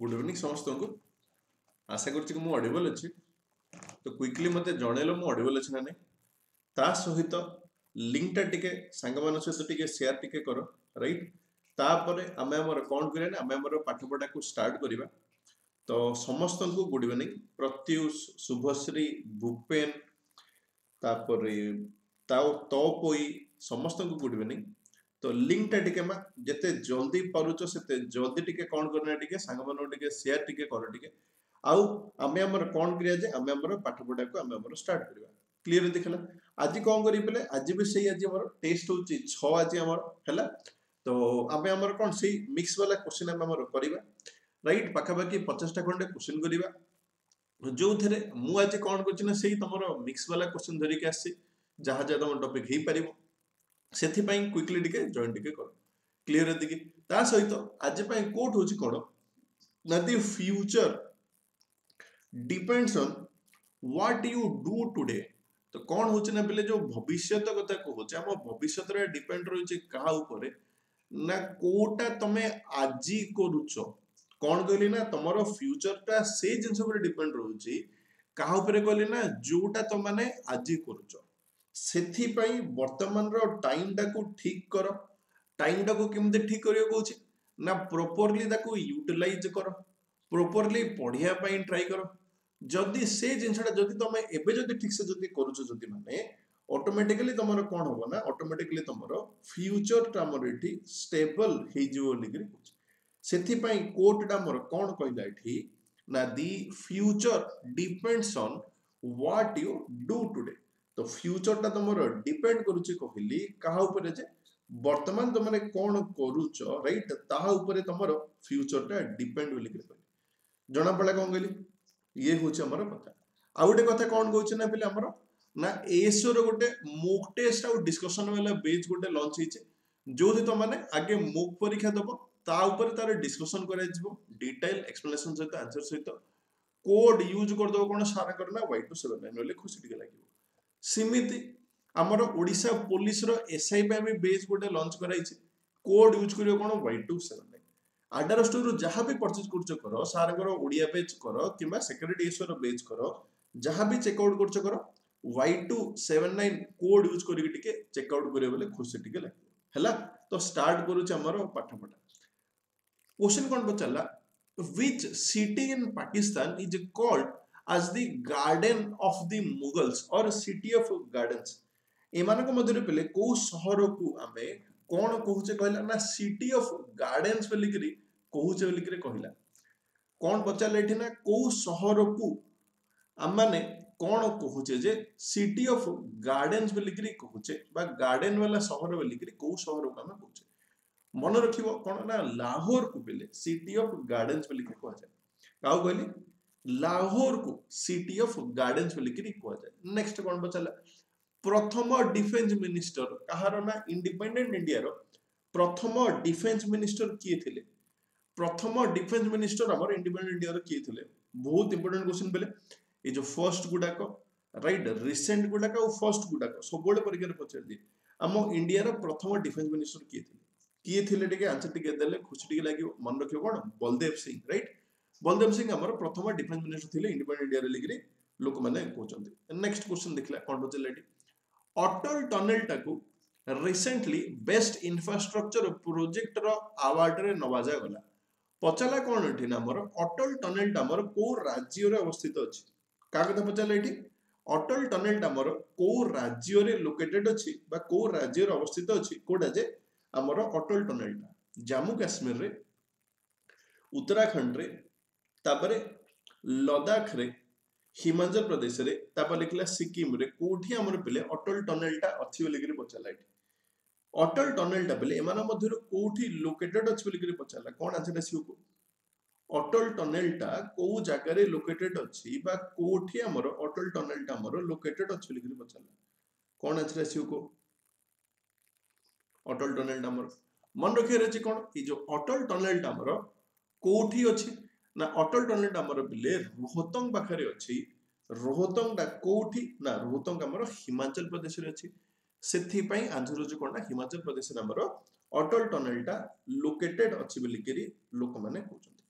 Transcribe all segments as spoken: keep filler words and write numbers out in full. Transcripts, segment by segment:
Good evening समस्त को आशा कर मु ऑडिबल अच्छी तो क्विकली मते जनइल मु ऑडिबल अच्छी ना नहीं ता सहित लिंक टा टिके सांग मान सहित टिके शेयर टिके करो राइट तापरे आमे हमर कौन करिया ना आमे हमर पाठ पढ़ा को स्टार्ट करिबा तो समस्त को गुड इवनिंग प्रत्युष शुभश्री भूपेन तापरे ताओ तोपोई समस्त को गुड इवनिंग तो लिंक टा टिके मा जते जल्दी पारुचो सेते जल्दी टिके कौन करना टिके सांग मान टिके शेयर टिके करो टिके आउ आमे हमर कौन करिया जे आमे हमर पाठ पढ़ा को आमे हमर स्टार्ट करिबा क्लियर देखला आज कौन करी पले आज भी सही आज हमर टेस्ट होची छह आज हमर हैला तो आमे हमर कौन सही मिक्स वाला क्वेश्चन आमे हमर करिबा राइट पाखा बाकी पचास टा खंडे क्वेश्चन करिबा जो थरे मु आज कौन करछि ना सही तमरो मिक्स वाला क्वेश्चन धरि के आसी जहा जहा तम टॉपिक हे परिबो सेथि पई क्विकली टिके जॉइन टिके करो क्लियर दिकी ता सहित आज पई कोट होची कोन ना the future depends on what you do today तो कौन होची ना पले जो भविष्य कथा कहूचे हम भविष्य रे डिपेंड रही कहा ऊपर ना कोटा तमे आजी करूचो कौन कहली ना तमरो फ्यूचर टा से जिंस ऊपर डिपेंड रहउची कहा ऊपर कहली ना जोटा त माने आजी करूचो सेथि पई वर्तमान रो टाइम टा को ठीक करो टाइम टा को केमते ठीक करियो कहूची ना प्रॉपर्ली ता को यूटिलाइज करो प्रॉपर्ली पढ़िया पई ट्राई करो जदि से जिनसटा जदि तमे एबे जदि ठीक से जदि करूचो जदि माने ऑटोमेटिकली तमरो कोन होबो ना ऑटोमेटिकली तमरो फ्यूचर टा हमर एठी स्टेबल हे जिवो लिग्री सेथि पई कोट टा हमर कोन कहला एठी ना the future depends on what you do today तो फ्यूचर टा तमरो डिपेंड करूची कहली कहा ऊपर जे वर्तमान तमने कोन करूचो राइट ताहा ऊपर तमरो फ्यूचर टा डिपेंड लिग्री जणा पड़ा कोन कहली ये होची हमर कथा आ गोटे कथा कोन कहउछ ना पहिले हमर ना एसो रो गोटे मॉक टेस्ट आ डिस्कशन वाला बेच गोटे लॉन्च हिचे जोथि त माने आगे मॉक परीक्षा दबो ता ऊपर तार डिस्कशन करै जिवो डिटेल एक्सप्लेनेशन सहित आंसर सहित कोड यूज कर दो कोन सारा करना वाई टू सेवन नाइन ले खुशी टिके लागिवो सिमिति हमर ओडिसा पुलिस रो एसआई पे भी बेच गोटे लॉन्च कराइছে कोड यूज करियो कोन Y two seven nine order store जहां भी परचेज करछो करो सार करो ओडिया पेज करो किबा सेक्रेटरी एसो रो पेज करो जहां भी चेकआउट करछो करो Y two seven nine code use करिके टिके चेकआउट करियो बोले खुशी टिके लागिवो हला तो स्टार्ट करूछ हमर पाठ पढा क्वेश्चन कोन बचला which city in Pakistan is called as the garden of the mughals or city of gardens एमानको मध्यरे पले को शहर को आमे कोन कहूचे कहला ना सिटी ऑफ गार्डन्स बोली करी कहूचे बोली करी कहला कोन बचाले एठी ना को शहर को आमाने कोन कहूचे जे सिटी ऑफ गार्डन्स बोली करी कहूचे बा गार्डन वाला शहर बोली करी को शहर को आमे कहूचे मन रखिबो कोन ना लाहौर को पले सिटी ऑफ गार्डन्स बोली करी कहजा काउ कहली लाहौर को सिटी ऑफ गार्डन्स बोली करी कहजा नेक्स्ट कोन बचाला प्रथम डिफेंस मिनिस्टर कहारो ना इंडिपेंडेंट इंडिया रो प्रथम डिफेंस मिनिस्टर किए थिले प्रथम डिफेंस मिनिस्टर हमर इंडिपेंडेंट इंडिया रो किए थिले बहुत इंपोर्टेंट क्वेश्चन बेले ए जो फर्स्ट गुडा को राइट रिसेंट गुडा को फर्स्ट गुडा को सबोले परीक्षा रे पछर दी हम इंडिया रो प्रथम डिफेंस मिनिस्टर किए थिले किए थिले टिके आंसर टिके देले खुशी टिके लागि मन रखियो कोन बलदेव सिंह राइट बलदेव सिंह हमर प्रथम डिफेंस मिनिस्टर थिले इंडिपेंडेंट इंडिया रे लिग्री लोक माने कहउचंती नेक्स्ट क्वेश्चन देखला कोन बचले एटी अटल टनल टाकू रिसेंटली बेस्ट इंफ्रास्ट्रक्चर प्रोजेक्ट रो अवार्ड रे नवाजा गला पचला कोन एठी ना हमर अटल टनल टा हमर को राज्य रे अवस्थित अछि का कथा पचला एठी अटल टनल टा हमर को राज्य रे लोकेटेड अछि बा को राज्य रे अवस्थित अछि कोडा जे हमर अटल टनल टा जम्मू कश्मीर रे उत्तराखंड रे तापरे लद्दाख रे हिमाचल प्रदेश रे तापर लिखला सिक्किम रे कोठी हमर पले अटल टनल टा अछि बोली करी पचला एठी अटल टनल टा पले एमाना मध्यरो कोठी लोकेटेड अछि बोली करी पचला कोन आंसर आसी को अटल टनल टा को जगह रे लोकेटेड अछि बा कोठी हमर अटल टनल टा हमर लोकेटेड अछि बोली करी पचला कोन आंसर आसी को अटल टनल टा हमर मन रखे रहछि कोन ई जो अटल टनल टा हमर कोठी अछि ना अटल टनल टा हमर बिले रोहतंग पाखरे अछि रोहतंग टा कोठी ना रोहतंग हमर हिमाचल प्रदेश रे अछि सेथि पई आंसर होछ कोन ना हिमाचल प्रदेश रे हमर अटल टनल टा लोकेटेड अछि बोली करी लोक माने कहउछंती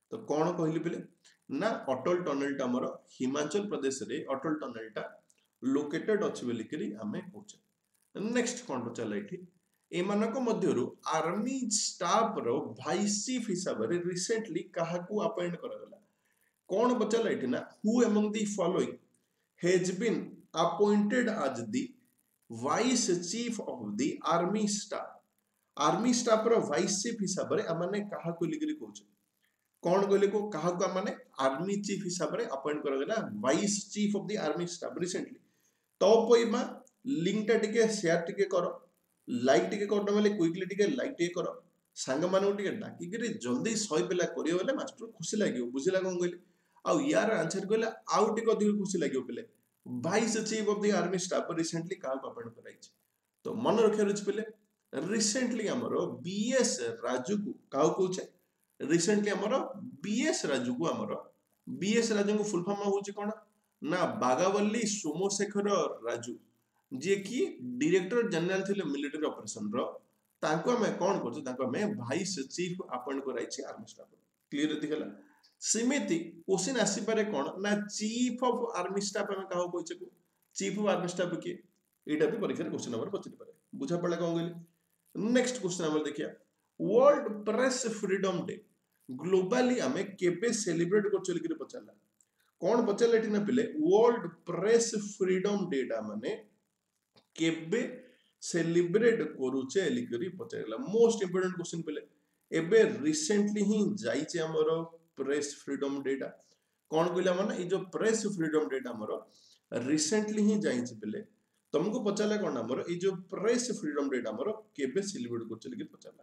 तो कौन कहली पिले ना अटल टनल टा हमर हिमाचल प्रदेश रे अटल टनल टा लोकेटेड अछि बोली करी हमें पूछे। नेक्स्ट कौन पचाला एठी एमानक मध्यरु आर्मी स्टाफ रो वाइस चीफ हिसाब रे रिसेंटली काहाकू अपॉइंट करगला कौन पचाला एठी ना who among the following has been appointed as the vice chief of the army staff army staff रो वाइस चीफ हिसाब रे अमाने काहाकू लिगरी कहउछ कौन कहले को काहाकू अमाने आर्मी चीफ हिसाब रे अपॉइंट करगला vice chief of the army staff recently तो पइमा लिंक टा टिके शेयर टिके करो लाइक टिके करनो बेले क्विकली टिके लाइक टिके करो सांग मानू टिके डाकी करी जल्दी सौ पिला करियो बेले मास्टर खुशी लागियो बुझिला कोन कहले आ यार आंसर कहले आउ टिके अधिक खुशी लागियो पिले vice chief of the army staff recently काहाकू अपॉइंट कराइछ तो मन रखे रुच पिले रिसेंटली हमरो बीएस राजू को काउ कहउछे रिसेंटली हमरो बीएस राजू को हमरो बीएस राजू को फुल फॉर्म होउची कोन ना बागावली सोमशेखर राजू जे कि डायरेक्टर जनरल थिले मिलिटरी ऑपरेशन रो ताको हमें कोन करछ ताको हमें वाइस चीफ अपॉइंट कराइछि आर्मी स्टाफ क्लियर दिखला सिमिति क्वेश्चन आसी पारे कोन ना चीफ ऑफ आर्मी स्टाफ हमें काहो कहछे को चीफ ऑफ आर्मी स्टाफ के एटा भी परीक्षा रे क्वेश्चन नंबर पचरी पारे बुझा पड़ला कोन गेली नेक्स्ट क्वेश्चन हमर देखिया world press freedom day globally हमें केबे सेलिब्रेट करछ लिखि पचाला कौन पचाले एठी ना पिले वर्ल्ड प्रेस फ्रीडम डे टा माने केबे सेलिब्रेट करूचे लिखि पचाला मोस्ट इंपोर्टेंट क्वेश्चन पिले एबे रिसेंटली ही जाईचे हमरो प्रेस फ्रीडम डे टा कौन कहला माने ई जो प्रेस फ्रीडम डे टा हमरो रिसेंटली ही जाईचे पिले तुमको पचाला कोन हमरो ई जो प्रेस फ्रीडम डे टा हमरो केबे सेलिब्रेट करछ लिखि पचाला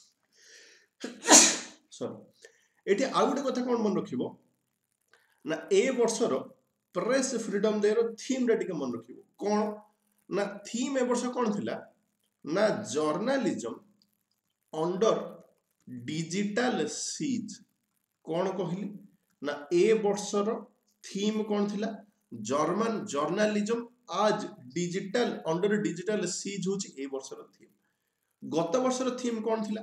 सॉरी एठी आ गुटे कथा कोन मन रखिबो ना ए वर्षर प्रेस फ्रीडम डे रो थीम रे टिके मन रखिबो कोन ना थीम ए वर्ष कोन थिला ना जर्नलिज्म अंडर डिजिटल सीज कोन कहली ना ए वर्षर थीम कोन थिला जर्मन जर्नलिज्म आज डिजिटल अंडर डिजिटल सीज होची ए वर्षर थीम गत वर्षर थीम कोन थिला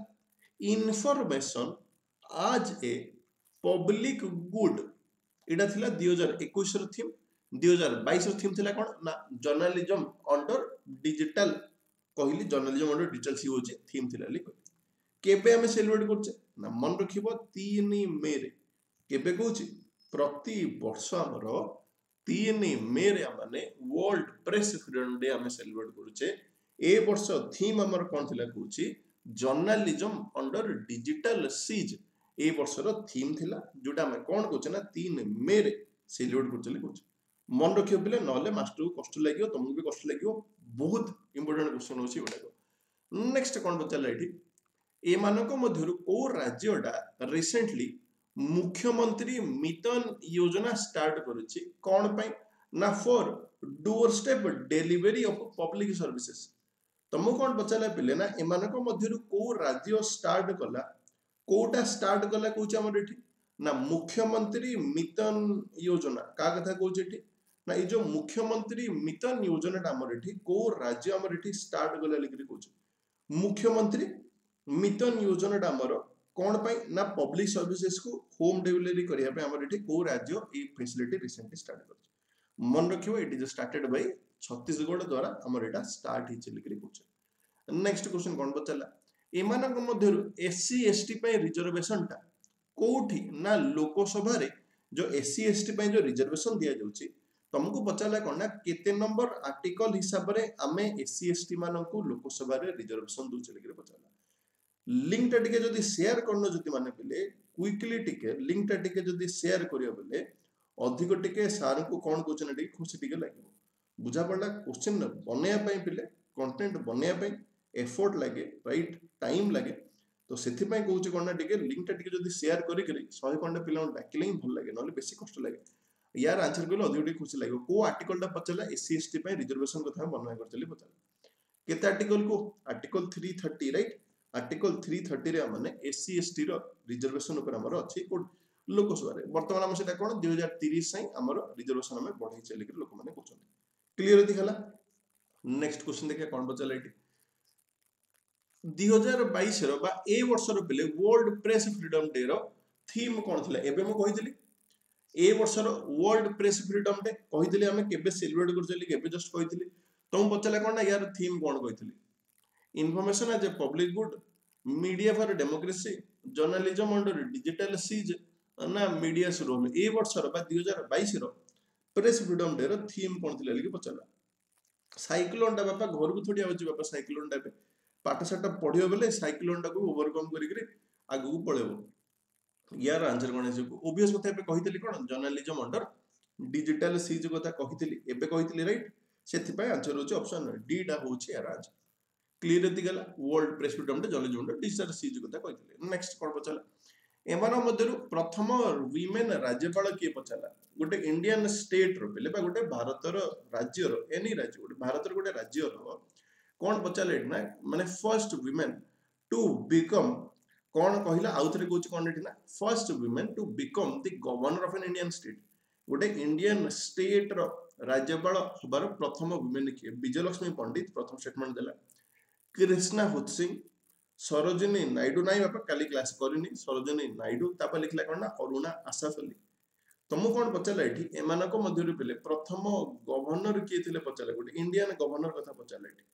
इनफॉरमेशन आज ए पब्लिक गुड एटा थिला दो हज़ार इक्कीस रो थीम दो हज़ार बाईस रो थीम थिला कोन ना जर्नलिज्म अंडर डिजिटल कहली जर्नलिज्म अंडर डिजिटल सी होची थीम थिला लिख केबे हमें सेलिब्रेट करछे ना मन रखिबो तीन मे रे केबे कहूची प्रति वर्ष हमरो तीन मे रे माने वर्ल्ड प्रेस फ्रीडम डे हमें सेलिब्रेट करूचे ए वर्ष थीम हमर कोन थिला कहूची जर्नलिज्म अंडर डिजिटल सीज ए वर्षर थीम थिला जोटा हमें कोन कहूचे ना तीन मे रे सेलिब्रेट करचले कहूचे मन रखियो पिले नले मास्टर को कष्ट लागियो तुमको भी कष्ट लागियो बहुत इंपोर्टेंट क्वेश्चन होची ओडा नेक्स्ट कोन पचाला एठी ए मानको मध्यरु ओ राज्यडा रिसेंटली मुख्यमंत्री मितन योजना स्टार्ट करूची कोन पई ना for doorstep delivery of public services तुमको कोन पचाला पिले ना ए मानको मध्यरु को राज्य स्टार्ट कला कोटा स्टार्ट कला कहूची हमर एठी ना मुख्यमंत्री मितन योजना का कथा कहूची एठी ना ए जो मुख्यमंत्री मितन योजना टा हमर एठी को राज्य हमर एठी स्टार्ट कला लिखि कहूची मुख्यमंत्री मितन योजना टा हमर कोन पई ना पब्लिक सर्विसेज को होम डिलीवरी करिया पे हमर एठी को राज्य ए फैसिलिटी रिसेंटली स्टार्ट करछ मन रखियो it is started by Chhattisgarh द्वारा हमर एटा स्टार्ट हिच लिखि कहूची नेक्स्ट क्वेश्चन कोन पचाला एमानक मध्यरु एससी एसटी पे रिजर्वेशन टा कोठी ना लोकसभा रे जो एससी एसटी पे जो रिजर्वेशन दिया जाउची तुमको पचाला कोन ना केते नंबर आर्टिकल हिसाब रे हमें एससी एसटी माननको लोकसभा रे रिजर्वेशन दउ चले के पचाला लिंक टा टिके जदी शेयर करनो जति माने पिले क्विकली टिके लिंक टा टिके जदी शेयर करियो बेले अधिक टिके सार को कोन क्वेश्चन टिके खुशी टिके लागियो बुझा पड़ला क्वेश्चन बनेया पई पिले कंटेंट बनेया पई एफर्ट लागे राइट टाइम लागे तो सेथि पई कहूची कोन ना टिके लिंक टा टिके जदी शेयर करि करि सौ कोन पिला डाकिले भल लागे नले बेसी कष्ट लागे यार आंसर कले अधिक टिके खुशी लागे को आर्टिकल टा पचला एससी एसटी पई रिजर्वेशन कथा बर्णना करचली पचला केते आर्टिकल को आर्टिकल तीन सौ तीस राइट आर्टिकल तीन सौ तीस रे माने एससी एसटी रो रिजर्वेशन ऊपर हमर अछि कोड लोकसभा रे वर्तमान हम सेटा कोन दो हज़ार तीस सई हमर रिजर्वेशन में बढ़ाई चली के लोक माने कहउछन क्लियर दिखला नेक्स्ट क्वेश्चन देखिए कोन बचला एटी दो हज़ार बाईस रो बा ए वर्ष रो पिले वर्ल्ड प्रेस फ्रीडम डे रो थीम कौन थिला एबे मु कहितली ए वर्षर वर्ल्ड प्रेस फ्रीडम डे कहितली हमें केबे सेलिब्रेट करचली केबे जस्ट कहितली तुम पचला कोन ना यार थीम कोन कहितली information as a public good media for democracy journalism under digital siege ना मीडियास रोल ए वर्षर बा दो हज़ार बाईस रो प्रेस फ्रीडम डे रो थीम कोन थिला लगी पचला साइक्लोन डा बापा घर को थोड़ी आउची बापा साइक्लोन डा पे पाठ साठ पढ़ियो बेले साइक्लोन डा को ओवरकम करी करी आगु को पळेबो यार आंसर कोन है ओबियस कथा पे कहितली कोन जर्नलिज्म अंडर डिजिटल सीज कथा कहितली एबे कहितली राइट सेथि पय आंसर होची ऑप्शन डी डा होची यार आंसर क्लियर एति गला world press freedom day journalism under digital siege कथा कहितली नेक्स्ट कोन पचला एमानो मध्यरु प्रथम वीमेन राज्यपाल किए पचला गोटे इंडियन स्टेट रो बेले बा गोटे भारतर राज्य रो एनी राज्य गोटे भारतर गोटे राज्य रो कोन पचले ना माने फर्स्ट वीमेन टू बिकम कोन कहिला आउथरे कोच कोन एठी ना first women to become the governor of an Indian state गोटे इंडियन स्टेट रो राज्यपाल हबार प्रथम वीमेन किए विजयलक्ष्मी पंडित प्रथम स्टेटमेंट देला कृष्णा हुतसिंह सरोजिनी नायडू नाई बापा काली क्लास करनी सरोजिनी नायडू तापर लिखला कोन ना अरुणा आसाफ अली तुमको कोन पचला एठी एमानको मध्यरु पेले प्रथम गवर्नर किए थिले पचला गोटे इंडियन गवर्नर कथा पचला एठी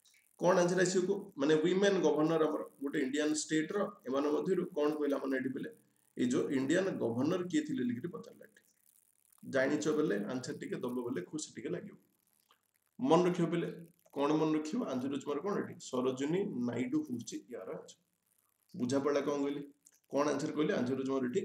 कोन आंसर आसी को माने वीमेन गवर्नर हमर गोटे इंडियन स्टेट रो एमानो मध्यरु कोन कहला मन एठी पेले ए जो इंडियन गवर्नर किए थिले लिखि पचला एठी जानि छ बेले आंसर टिके दबो बेले खुशी टिके लागियो मन रखियो बेले कोन मन रखियो आंसर तुमर कोन एठी सरोजिनी नायडू हुची यार आंसर बुझा पड़ा कोन गली कोन आंसर कहले आंसर तुमर एठी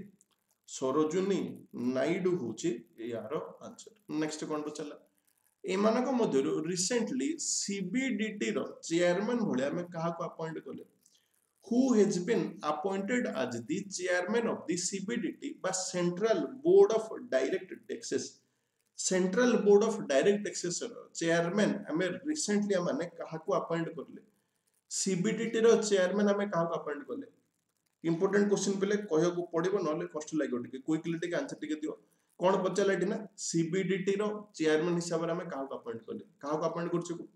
सरोजिनी नायडू हुची यार आंसर नेक्स्ट कोन पचला एमानक मध्यरु रिसेंटली सीबीडीटी रो चेयरमैन भले हमें कहा को अपॉइंट करले who has been appointed as the chairman of the C B D T by Central Board of Direct Taxes central board of direct taxes chairman हमें रिसेंटली हमने कहा को अपॉइंट करले सीबीडीटी रो चेयरमैन हमें कहा को अपॉइंट करले इंपोर्टेंट क्वेश्चन पहले कहयो को पड़िबो नले कष्ट लागो टिके क्विकली टिके आंसर टिके दियो कोन पचला एठी ना सीबीडीटी रो चेयरमैन हिसाब रे हमें कहा को अपॉइंट करले कहा को अपॉइंट करछु को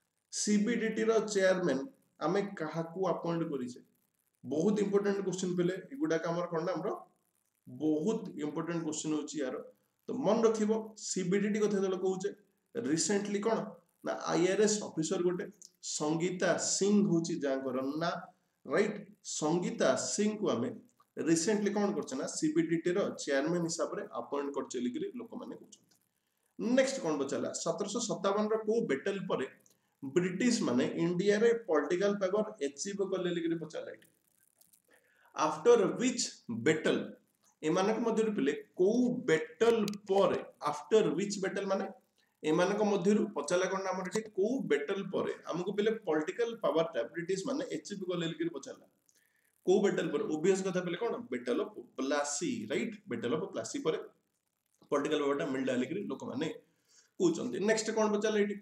सीबीडीटी रो चेयरमैन हमें कहा को अपॉइंट करिसे बहुत इंपोर्टेंट क्वेश्चन पहले एगुडा का हमर कोन हमरो बहुत इंपोर्टेंट क्वेश्चन होची यार तो मन रखिबो सीबीडीटी कथा जलो कहूचे रिसेंटली कोन ना आईआरएस ऑफिसर गोटे संगीता सिंह होची जांकर ना राइट संगीता सिंह को हमें रिसेंटली कोन करछ ना सीबीडीटी रो चेयरमैन हिसाब रे अपॉइंट कर चली गिरी लोक माने कहउछन नेक्स्ट कोन बचला सत्रह सौ सत्तावन रो को बैटल परे ब्रिटिश माने इंडिया रे पॉलिटिकल पावर अचीव करले लिगिरी पचला आफ्टर व्हिच बैटल एमानक मध्यरु पिले को बैटल पर आफ्टर व्हिच बैटल माने एमानक मध्यरु पचला कोन नाम रे को बैटल पर हमको पिले पॉलिटिकल पावर टा ब्रिटिश माने अचीव करले लिगिरी पचला को बैटल पर ओबियस कथा पिले कोन battle of Plassey right battle of Plassey पर पॉलिटिकल पावर टा मिलडा लिगिरी लोक माने कहउचंती नेक्स्ट कोन पचला एठी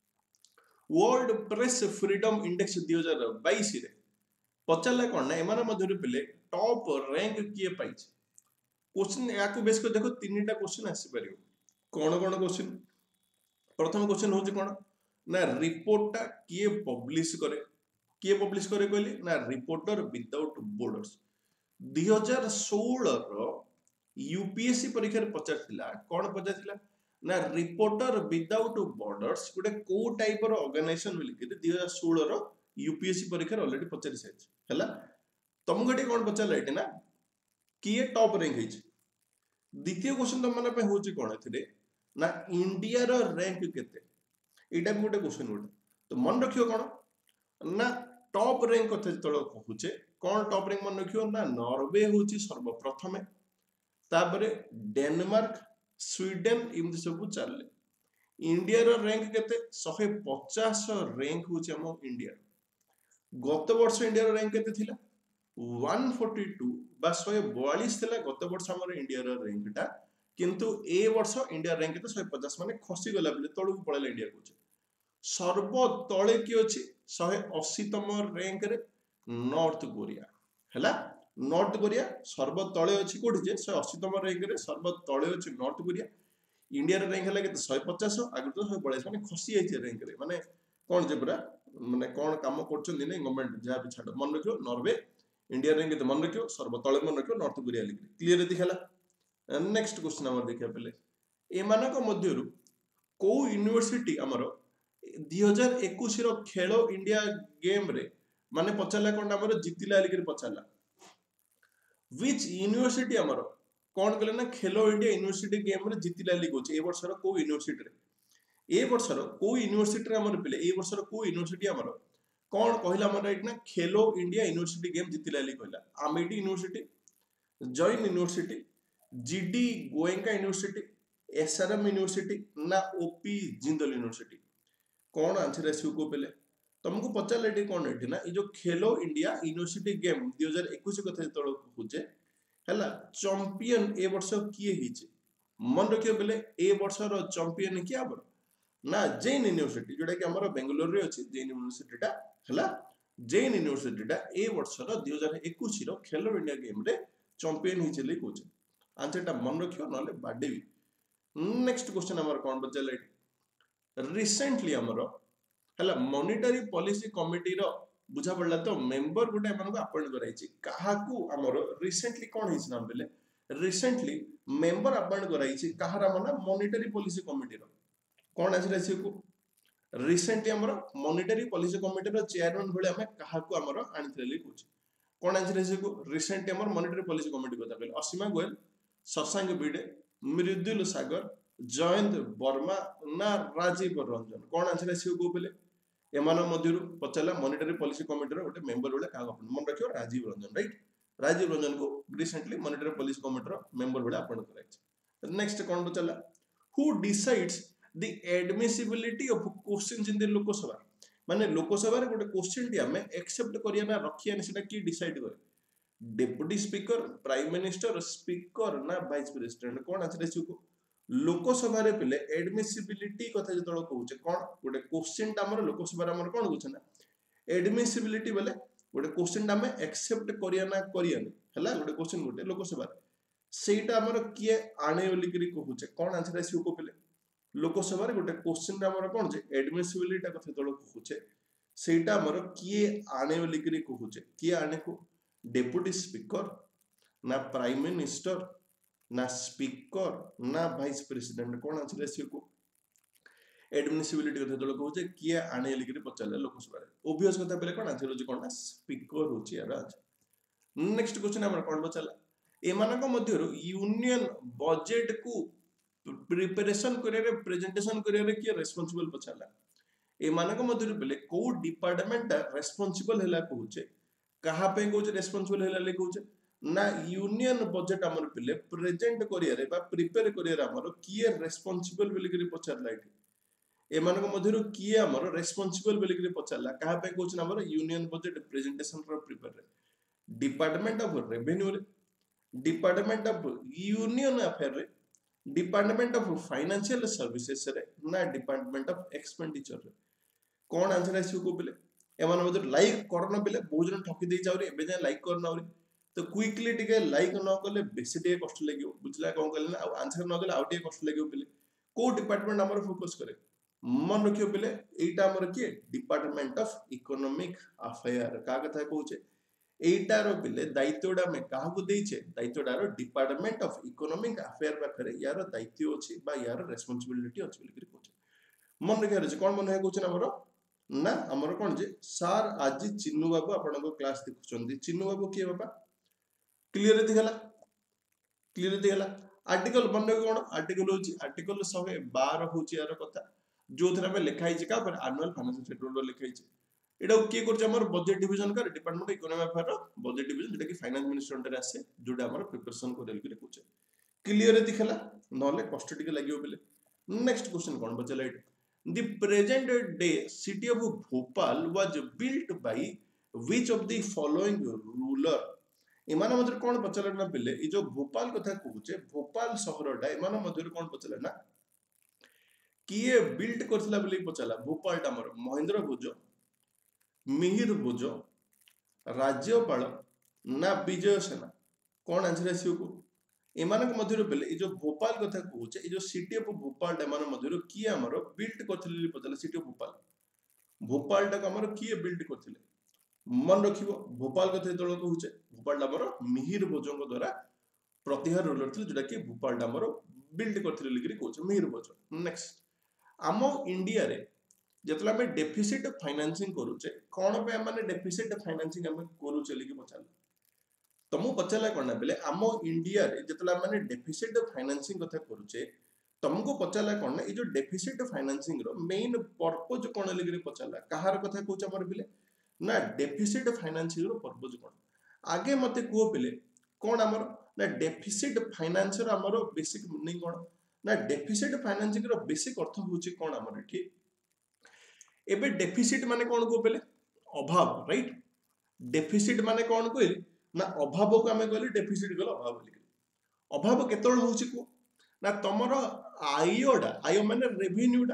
वर्ल्ड प्रेस फ्रीडम इंडेक्स दो हज़ार बाईस रे पचला कोन ना एमान मध्यरु पिले टॉप रैंक किए पाइछ क्वेश्चन याकू बेस को देखो तीनटा क्वेश्चन आसी परियो कोन कोन क्वेश्चन प्रथम क्वेश्चन होची कोन ना रिपोर्ट टा किए पब्लिश करे किए पब्लिश करे कहली ना रिपोर्टर विदाउट बॉर्डर्स दो हज़ार सोलह रो यूपीएससी परीक्षा रे पचारथिला कोन पचारथिला ना रिपोर्टर विदाउट बॉर्डर्स गुटे को टाइप रो ऑर्गेनाइजेशन मिली के दो हज़ार सोलह रो यूपीएससी परीक्षा रे ऑलरेडी पचारि साइछ हला तुम गटे कोन पचारला एठी ना किए टॉप रैंक हिच द्वितीय क्वेश्चन तुम माने पे होची कोन एथिरे ना इंडिया रो रैंक केते एटा भी गोटे क्वेश्चन गोटे तो मन रखियो कोन ना टॉप रैंक कथा जतलो कहूचे कोन टॉप रैंक मन रखियो ना नॉर्वे होची सर्वप्रथमे तापरे डेनमार्क स्वीडन इमति सब चलले इंडिया रो रैंक केते एक सौ पचास रैंक होची हम इंडिया गत वर्ष इंडिया रो रैंक केते थिला एक सौ बयालीस बा एक सौ बयालीस थिला गत वर्ष हमर इंडिया रो रैंक टा किंतु ए वर्ष इंडिया रैंक केते एक सौ पचास माने खसी गला बेले तळु पळेला इंडिया कोचे सर्व तळे की अछि एक सौ अस्सी तम रैंक रे नॉर्थ कोरिया हला नॉर्थ कोरिया सर्व तळे अछि कोठी जे एक सौ अस्सी तम रैंक रे सर्व तळे अछि नॉर्थ कोरिया इंडिया रे रैंक हला के एक सौ पचास आगु तो एक सौ बयालीस माने खसी आइछ रैंक रे माने कोन जे पूरा माने कोन काम करछन दिने गवर्नमेंट जा भी छाड़ मन रखियो नॉर्वे इंडिया रैंक केते मन रखियो सर्व तळे मन रखियो नॉर्थ कोरिया लिखि क्लियर दिखला नेक्स्ट क्वेश्चन हमर देखिया पले ए मानक मध्यरु को यूनिवर्सिटी हमर दो हज़ार इक्कीस रो खेलो इंडिया गेम रे माने पचाला कोन हमर जितिला लिखि पचाला व्हिच यूनिवर्सिटी हमर कोन कहले ना खेलो इंडिया यूनिवर्सिटी गेम रे जितिला लिखि ए वर्ष रो को यूनिवर्सिटी रे ए वर्ष रो को यूनिवर्सिटी रे हमर पिले ए वर्ष रो को यूनिवर्सिटी हमर कौन कहला मन राइट ना खेलो इंडिया यूनिवर्सिटी गेम जितिला ली कहला Amity university Jain university GD Goenka university SRM university ना ओपी जिंदल यूनिवर्सिटी कौन आंसर आसी को पहले तुमको पचार एटी कौन एटी ना ये जो खेलो इंडिया यूनिवर्सिटी गेम दो हज़ार इक्कीस कथा जतळ होजे हला चैंपियन ए वर्ष किए हिचे मन रखियो बेले ए वर्ष रो चैंपियन किया बर ना जैन यूनिवर्सिटी जोटा कि हमर बेंगलोर रे अछि जैन यूनिवर्सिटी टा हला जैन यूनिवर्सिटी टा ए वर्ष रो दो हज़ार इक्कीस रो खेलो इंडिया गेम रे चैंपियन हि चली कोच आंसर टा मन रखियो नले बाडेबी नेक्स्ट क्वेश्चन हमर कोन बचले रिसेंटली हमर हला मॉनिटरी पॉलिसी कमिटी रो बुझा पड़ला तो मेंबर गुटे मन को अपॉइंट कराई छि काहा को हमर रिसेंटली कोन हिस नाम बेले रिसेंटली मेंबर अपॉइंट कराई छि काहारा मना मॉनिटरी पॉलिसी कमिटी रो कौन आंसर आसी को रिसेंटली हमर मॉनिटरी पॉलिसी कमिटी रो चेयरमैन भले हमें काहा को हमर आनिथले कोच कौन आंसर आसी को रिसेंटली हमर मॉनिटरी पॉलिसी कमिटी को कहले असीमा गोयल शशांक बिडे मृदुल सागर जयंत वर्मा ना राजीव रंजन कौन आंसर आसी को पहले एमान मध्यरु पचला मॉनिटरी पॉलिसी कमिटी रो गोटे मेंबर भले काहा अपन मन रखियो राजीव रंजन राइट राजीव रंजन को रिसेंटली मॉनिटरी पॉलिसी कमिटी रो मेंबर भले अपॉइंट कराई नेक्स्ट कौन बचला who decides the admissibility of questions in the Lok Sabha माने लोकसभा रे गोटे क्वेश्चन टी हमें एक्सेप्ट करिया ना रखिया ने सेटा की डिसाइड करे deputy speaker prime minister speaker ना वाइस प्रेसिडेंट कोन आछरे को लोकसभा रे पले एडमिसिबिलिटी कथा जतळ कहूचे कोन गोटे क्वेश्चन टा हमर लोकसभा रे हमर कोन कहूचे ना एडमिसिबिलिटी बेले गोटे क्वेश्चन टा हमें एक्सेप्ट करिया ना करिया ने हला गोटे क्वेश्चन गोटे लोकसभा सेटा हमर किए आणे ओली करी कहूचे कोन आंसर आसी को पले लोकसभा रे गोटे क्वेश्चन हमर कोन जे एडमिसिबिलिटी कथा जतळ कहूचे सेटा हमर किए आणे ओली करी कहूचे किए आणे को डेप्यूटी स्पीकर ना प्राइम मिनिस्टर ना स्पीकर ना वाइस प्रेसिडेंट कोन आंसर आसी को एडमिसिबिलिटी कथा जतळ कहूचे किए आणे ओली करी पचाले लोकसभा रे ओबियस कथा पले कोन आंसर होची कोन ना स्पीकर होची यार आंसर नेक्स्ट क्वेश्चन हमर कोन बचला एमानक मध्यरु यूनियन बजट को प्रिपरेशन करे रे प्रेजेंटेशन करे रे के रिस्पांसिबल पचाला ए मानक मध्यरु बेले को डिपार्टमेंट रिस्पांसिबल हैला कहूचे कहा पे कहूचे रिस्पांसिबल हैला ले कहूचे ना यूनियन बजट हमर बेले प्रेजेंट करिया रे बा प्रिपेयर करिया रे हमर किए रिस्पांसिबल बेले करी पचारला इठी ए मानक मध्यरु किए हमर रिस्पांसिबल बेले करी पचारला कहा पे कहूचे हमर यूनियन बजट प्रेजेंटेशन रो प्रिपेयर रे डिपार्टमेंट ऑफ रेवेन्यू रे डिपार्टमेंट ऑफ यूनियन अफेयर रे डिपार्टमेंट ऑफ फाइनेंशियल सर्विसेज रे ना डिपार्टमेंट ऑफ एक्सपेंडिचर रे कोन आंसर आसी को बेले एमान मधुर लाइक करन बेले बहुत जन ठकी दे जावरे एबे जे लाइक करन आवरे तो क्विकली टिके लाइक न करले बेसी टे कष्ट लागियो बुझला कोन कहले ना आंसर न देले आउटे कष्ट लागियो बेले को डिपार्टमेंट हमर फोकस करे मन रखियो बेले एटा हमर के डिपार्टमेंट ऑफ इकोनॉमिक अफेयर का कथा कहूचे एटारो बेले दायित्वडा में काहा को देइछे दायित्वडारो डिपार्टमेंट ऑफ इकोनॉमिक अफेयर पाखरे यार दायित्व अछि बा यार रिस्पांसिबिलिटी अछि बोली कहूचे मन रखिया रे कोन मन है कहूचे ना हमर ना हमर कोन जे सर आज चिन्नू बाबू आपन को क्लास देखुचंदी चिन्नू बाबू के बाबा क्लियर दिखला क्लियर दिखला आर्टिकल बन कोन आर्टिकल होची आर्टिकल एक सौ बारह होची यार कथा जो थरा में लिखाई छै का पर एनुअल फाइनेंशियल स्टेटमेंट लिखाई छै एडा के करछ हमर बजट डिवीजन का department economy affair budget division जेटा कि फाइनेंस मिनिस्टर अंडर आसे जोडा हमर प्रिपरेशन करल के कहूचे क्लियर दिखला नले कष्ट टिके लागियो बेले नेक्स्ट क्वेश्चन कोन बचला it the present day city of Bhopal was built by which of the following ruler एमान मधुर कोन बचला ना बेले ई जो भोपाल कथा कहूचे भोपाल शहरडा एमान मधुर कोन बचला ना किए बिल्ट करथला बेले बचला भोपाल टा हमर महेंद्र भोज मिहिर भोज राज्यपाल ना विजय सेना कौन आंसर आसी को एमानक मध्यरु बेले ए जो भोपाल कथा कहूचे ए जो सिटी ऑफ भोपाल एमान मध्यरु की हमर बिल्ट करथले पतला सिटी ऑफ भोपाल भोपाल टा हमर की बिल्ट करथले मन रखिबो भोपाल कथा जेतलो कहूचे भोपाल डामर मिहिर भोजों द्वारा प्रतिहार रूलर थे जोटा कि भोपाल डामर बिल्ड करथिले लिखि कहूचे मिहिर भोज। नेक्स्ट आम इंडिया रे जेतला में डेफिसिट फाइनेंसिंग करूचे कोन पे माने डेफिसिट फाइनेंसिंग हम करूचे लिखि पचाल तमु पचाला कोन बेले आम इंडिया रे जेतला माने डेफिसिट फाइनेंसिंग कथा करूचे तुमको पचाला कोन ए जो डेफिसिट फाइनेंसिंग रो मेन पर्पस कोन लिखि पचाला कहार कथा कहूचे हमर बिले ना डेफिसिट फाइनेंसिंग रो पर्पस कोन आगे मते को पिले कोन हमर ना डेफिसिट फाइनेंस रो हमर बेसिक मीनिंग कोन ना डेफिसिट फाइनेंसिंग रो बेसिक अर्थ होची कोन हमर एठी एबे डेफिसिट माने कोन को पिले अभाव राइट डेफिसिट माने कोन कोइ ना अभाव को हमें कहले डेफिसिट गलो अभाव लिखि अभाव केतळ होची को ना तमरो आयोडा आयो माने रेवेन्यूडा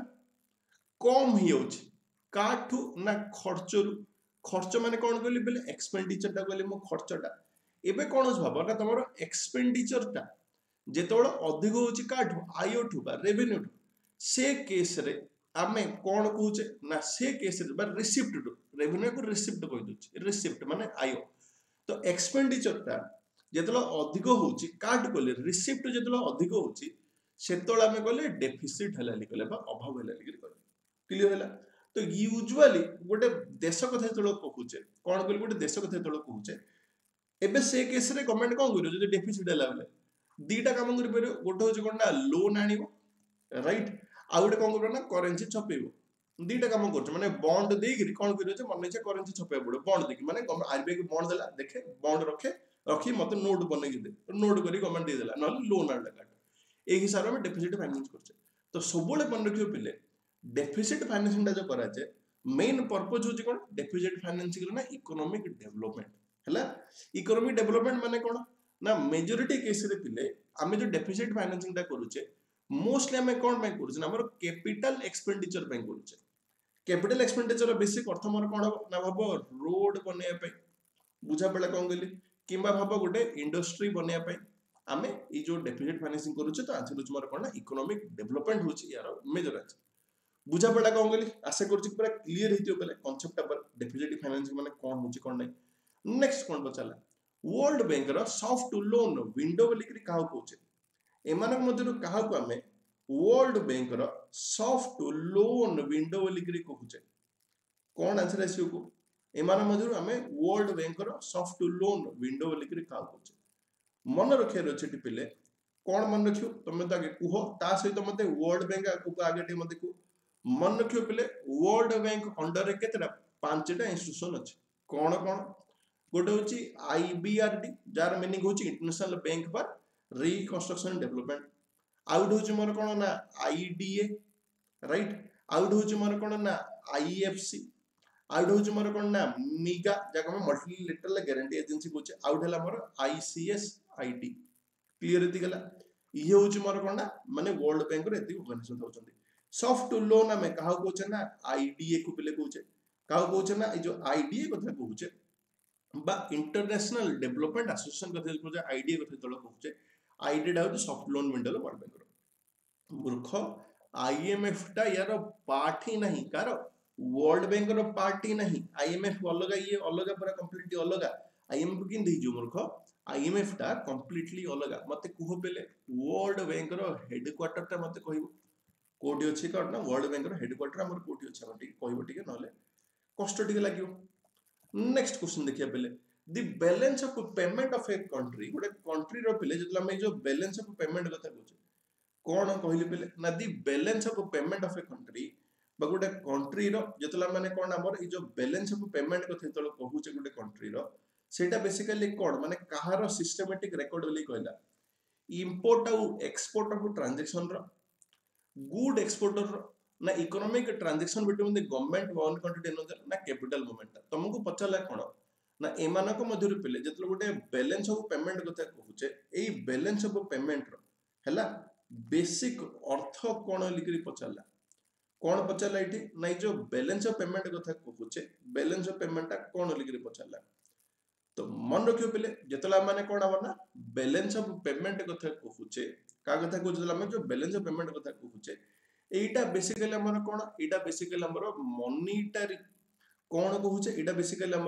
कम ही होची काठू ना खर्चरु खर्च माने कोन कहली बेले एक्सपेंडिचर टा कहली मो खर्चटा एबे कोन भाबो ना तमरो एक्सपेंडिचर टा जेतोळ अधिक होची काठू आयोठू बा रेवेन्यू से केस रे आमे कोन कहूचे ना से केस रे बा रिसिप्ट टू रेवेन्यू को रिसिप्ट कहि दोची रिसिप्ट माने आयो तो एक्सपेंडिचर टा जेतोळ अधिक होची काट कहले रिसिप्ट जेतोळ अधिक होची सेतोळ आमे कहले डेफिसिट हला लिखले बा अभाव हला लिखले कहले क्लियर हला तो यूजुअली गोटे देश कथा जेतोळ कहूचे कोन कहली गोटे देश कथा जेतोळ कहूचे एबे से केस रे गवर्नमेंट कोन करियो जे डेफिसिट हला बेले दीटा काम करि परियो गोटे होची कोन ना लोन आनिबो राइट आ गोटे कोन करियो ना करेंसी छपेबो दीटा काम करछ माने बॉन्ड देगिरी कोन करियो जे मन इच्छा करेंसी छपे पड़ो बॉन्ड देकी माने आरबीआई के बॉन्ड देला देखे बॉन्ड रखे रखी मते नोट बने के दे नोट करी गवर्नमेंट दे देला न लोन आला काट ए हिसाब में डेफिसिट फाइनेंस करछ तो सबोले मन रखियो पिले डेफिसिट फाइनेंसिंग दा जो करा जे मेन पर्पस होची कोन डेफिसिट फाइनेंसिंग ना इकोनॉमिक डेवलपमेंट हला इकोनॉमिक डेवलपमेंट माने कोन ना मेजॉरिटी केस रे पिले आमे जो डेफिसिट फाइनेंसिंग दा करूचे मोस्टली आमे कोन में करूचे ना हमर कैपिटल एक्सपेंडिचर पे करूचे कैपिटल एक्सपेंडिचर बेसिक अर्थ मोर कोन ना भाबो रोड बने पे बुझा पड़ा कोन गेली किंबा भाबो गोटे इंडस्ट्री बने पे आमे ई जो डेफिसिट फाइनेंसिंग करूचे तो आंसर होच मोर कोन ना इकोनॉमिक डेवलपमेंट होची यार मेजर अछि बुझा पड़ा कोन गेली आशा करछि पूरा क्लियर हेतियो पले कांसेप्ट पर डेफिसिट फाइनेंसिंग माने कोन होची कोन नै नेक्स्ट कोन बचाला वर्ल्ड बैंक रो सॉफ्ट लोन विंडो बोली कहा कहूचे एमानक मध्यरु कहा को हमें वर्ल्ड बैंक रो सॉफ्ट लोन विंडो बोली कहूचे कोन आंसर आसियो को एमान मध्यरु हमें वर्ल्ड बैंक रो सॉफ्ट लोन विंडो बोली कहा कहूचे मन रखे रछि टिपिले कोन मन रखियो तमे तो आगे कुहो ता सहित मते वर्ल्ड बैंक को आगे टे मते को मन रखियो पिले वर्ल्ड बैंक अंडर रे केतरा पांचटा इंस्टीट्यूशन अछि कोन कोन गोटे होची आईबीआरडी जार मीनिंग होची international bank for reconstruction development आउट होची मोर कोन ना आईडीए राइट आउट होची मोर कोन ना आईएफसी आउट होची मोर कोन ना मिगा जाक हम मल्टीलेटरल गारंटी एजेंसी कोचे आउट हला मोर आईसीएस आईटी क्लियर एति गला ये होची मोर कोन ना माने वर्ल्ड बैंक रे एति ऑर्गेनाइजेशन होचंदी सॉफ्ट लोन हमें कहा कोचे ना आईडीए को पिले कोचे कहा कोचे ना जो आईडीए कथा कोचे बा इंटरनेशनल डेवलपमेंट एसोसिएशन कथे को आईडीए कथे तळ कहूचे आईडीए डाउ soft loan window world bank रो मूर्ख आईएमएफ टा यार पार्ट ही नहीं कार वर्ल्ड बैंक रो पार्ट ही नहीं आईएमएफ अलगा ये अलगा पूरा कंप्लीटली अलगा आईएमएफ किन दै जो मूर्ख आईएमएफ टा कंप्लीटली अलगा मते कुहो पेले वर्ल्ड बैंक रो हेडक्वार्टर टा मते कहिबो कोठी अछि कर ना वर्ल्ड बैंक रो हेडक्वार्टर हमर कोठी अछि हम ठीक कहिबो ठीक नले कष्ट ठीक लागियो नेक्स्ट क्वेश्चन देखिया पहले the balance of payment of a country गोटे कंट्री रो पहले जतला मैं जो बैलेंस ऑफ पेमेंट कथा कहूचे कोन कहली पहले ना the balance of payment of a country बा गोटे कंट्री रो जतला माने कोन हमर ई जो बैलेंस ऑफ पेमेंट कथा तळ कहूचे गोटे कंट्री रो सेटा बेसिकली कोन माने कहारो सिस्टमैटिक रिकॉर्ड बोली कहला इंपोर्ट और एक्सपोर्ट ऑफ ट्रांजैक्शन रो गुड एक्सपोर्टर रो ना economic transaction between the government one country and ना कैपिटल मूवमेंट तुमको पचाला कोन ना एमानक मध्यरु पिले जतलो गोटे बैलेंस ऑफ पेमेंट कथा कहूचे एई बैलेंस ऑफ पेमेंट रो हला बेसिक अर्थ कोन लिखि पचाला कोन पचाला इठी नै जो बैलेंस ऑफ पेमेंट कथा कहूचे बैलेंस ऑफ पेमेंट ता कोन लिखि पचाला तो मन रखियो पिले जतला माने कोन आवना बैलेंस ऑफ पेमेंट कथा कहूचे का कथा कहूचला मैं जो बैलेंस ऑफ पेमेंट कथा कहूचे एटा बेसिकली हमर कोन एटा बेसिकली हमर मॉनिटरी कोन कहूचे एटा बेसिकली हमर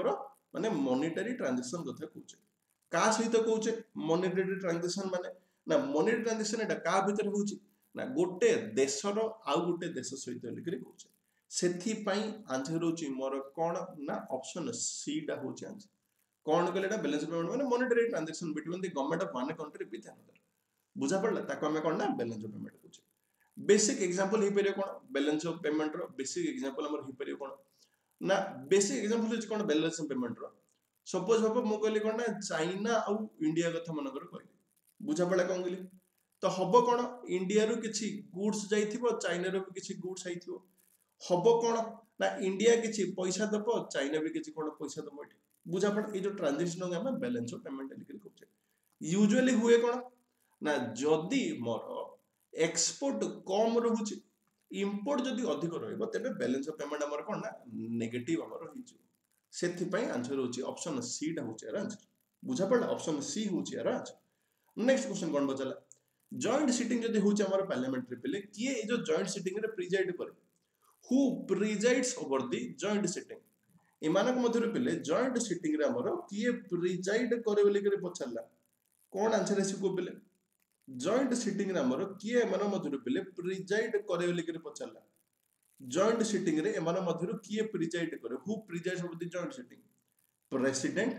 माने मॉनेटरी ट्रांजैक्शन कथा कहूचे का सहित कहूचे मॉनेटरी ट्रांजैक्शन माने ना मॉनेटरी ट्रांजैक्शन एटा का भीतर होउची ना गोटे देशर आउ गोटे देश सहित लिखरे कहूचे सेथि पई आंसर होउची मोर कोन ना ऑप्शन सी डा होउची आंसर कोन कहले एटा बैलेंस पेमेंट माने monetary transaction between the government of one country with another बुझा पड़ला ताको हमें कोन ना बैलेंस ऑफ पेमेंट कहूचे बेसिक एग्जांपल ही परियो कोन बैलेंस ऑफ पेमेंट रो बेसिक एग्जांपल हमर ही परियो कोन ना बेसिक एग्जांपल होची कोन बैलेंस ऑफ पेमेंट रो सपोज बाबा मु कहली कोन ना चाइना आ इंडिया कथा मन कर कहली बुझा पड़ा कोन कहली तो हबो कोन इंडिया रो किछि गुड्स जाइथिबो चाइना रो किछि गुड्स आइथिबो हबो कोन ना इंडिया किछि पैसा दबो चाइना भी किछि कोन पैसा दबो एठी बुझा पड़ ए जो ट्रांजैक्शन हम बैलेंस ऑफ पेमेंट लिखि कहउछे यूजुअली हुए कोन ना जदी मोर एक्सपोर्ट कम रहउची इंपोर्ट जदी अधिक रहइबो तबे बैलेंस ऑफ पेमेंट हमर कोन ना नेगेटिव हमर हिजो सेथि पई आंसर होची ऑप्शन सी डा होची आंसर बुझा पड़ला ऑप्शन सी होची आंसर नेक्स्ट क्वेश्चन कोन बचला जॉइंट सिटिंग जदी होची हमर पार्लियामेंट्री पेले किए ए जो जॉइंट सिटिंग रे प्रिजाइड करे who presides over the joint sitting एमानक मध्यरे पेले जॉइंट सिटिंग रे हमर किए प्रिजाइड करे बोली करे पछला कोन आंसर एसी को पेले जॉइंट सिटिंग रे हमर किए एमान मध्यरे पेले प्रिजाइड करे बोली करे पछला जॉइंट सिटिंग रे एमान मध्यरे किए प्रिजाइड करे who presides over the joint sitting president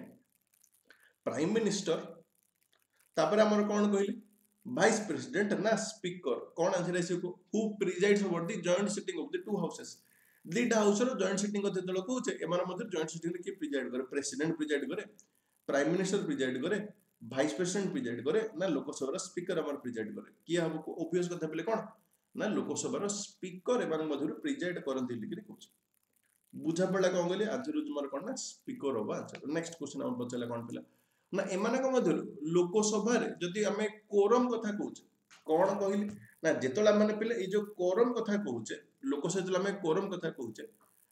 prime minister तापर हमर कोन कहली वाइस प्रेसिडेंट ना स्पीकर कोन आंसर एसी को who presides over the joint sitting of the two houses दीटा हाउस रो जॉइंट सिटिंग कते दल कहउचे एमान मध्य जॉइंट सिटिंग रे के प्रिजाइड करे प्रेसिडेंट प्रिजाइड करे प्राइम मिनिस्टर प्रिजाइड करे वाइस प्रेसिडेंट प्रिजाइड करे ना लोकसभा रो स्पीकर हमर प्रिजाइड करे किया हबो को ऑब्वियस कथा पले कोन ना लोकसभा रो स्पीकर एमान मध्य प्रिजाइड करंती लिखि कहउचे बुझा पड़ला कोन गले आंसर तुमर कोन ना स्पीकर होबा आंसर नेक्स्ट क्वेश्चन हम बचला कोन पला ना एमानक मध्य लोकसभा रे जदी हमें कोरम कथा कहउचे कोन कहिली ना जेतोला माने पले ए जो कोरम कथा कहउचे लोकसभा जला हमें कोरम कथा कहउचे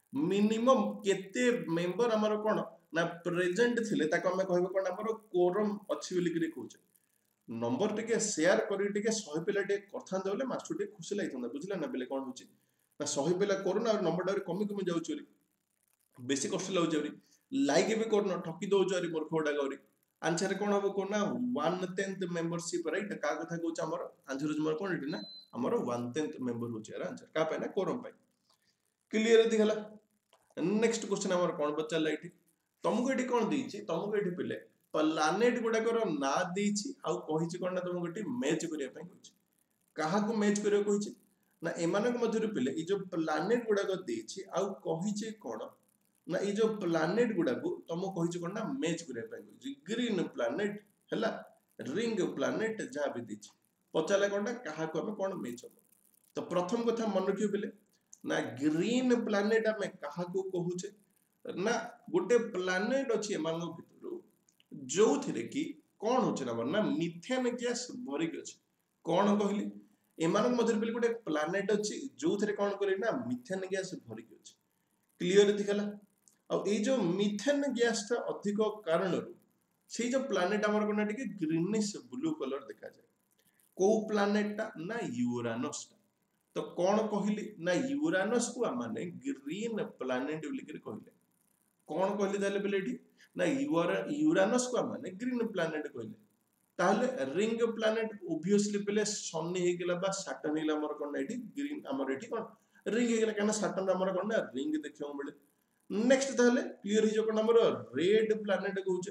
मिनिमम केते मेंबर हमर कोन ना प्रेजेंट थिले ताको हमें कहबो कोन हमर कोरम अछि बोली करी कहउचे नंबर टिके शेयर करी टिके सौ पिला टिके कथा देले मास्टर टिके खुशी लागितंदा बुझला ना बेले कोन होची ना सौ पिला कोरोना और नंबर डारे कमी कमी जाउची बेसी कष्ट लाउची लाइक भी कोन ठकी दउची अरे मूर्खोडा गौरी आंसर कोन हबो कोन ना वन टेंथ मेंबरशिप राइट का कथा कहउछ हमर आंसर जमर कोन इटी ना हमर वन टेंथ मेंबर होची यार आंसर का पे ना कोरम पाई क्लियर दिखला नेक्स्ट क्वेश्चन हमर कोन बचला इटी तुमको इटी कोन दीची तुमको इटी पिले प्लैनेट गुडा कर ना दीची आ कहिची कोन ना तुमको इटी मैच करिया पई कहिची काहा को मैच करियो कहिची ना एमानक मध्यरे पिले ई जो प्लैनेट गुडा को दीची आ कहिची कोन ना ई जो प्लैनेट गुडा को तुमको कहिची कोन ना मैच करिया पई कहिची ग्रीन प्लैनेट हला रिंग प्लैनेट जा भी दीची पचाले कोन ना काहा को हमें कोन मैच हो तो प्रथम कथा मन रखियो पिले ना ग्रीन प्लैनेट हमें काहा को कहूचे ना गोटे प्लैनेट अछि एमानो भितरु जो थिरे की कोन होचे ना ना मिथेन गैस भरि के अछि कोन कहली एमानक मध्यरे पिले गोटे प्लैनेट अछि जो थिरे कोन करे ना मिथेन गैस भरि के अछि क्लियर दिखला आ ए जो मिथेन गैस ता अधिक कारण से जो प्लैनेट हमर कोना टिके ग्रीनिश ब्लू कलर देखा जाय को प्लैनेट ता ना यूरानस तो कोन कहली ना यूरानस को माने ग्रीन प्लैनेट बोली के कहले कोन कहली ताले बेलेठी ना यूरानस को माने ग्रीन प्लैनेट कहले ताले रिंग प्लैनेट ऑब्वियसली पहले सन हे गेला बा सैटर्न हेला हमर कोन एठी ग्रीन हमर एठी कोन रिंग हे गेला काना सैटर्न हमर कोन ना रिंग देखियो मिले नेक्स्ट ताले क्लियर हिजो कोन हमर रेड प्लैनेट कहउचे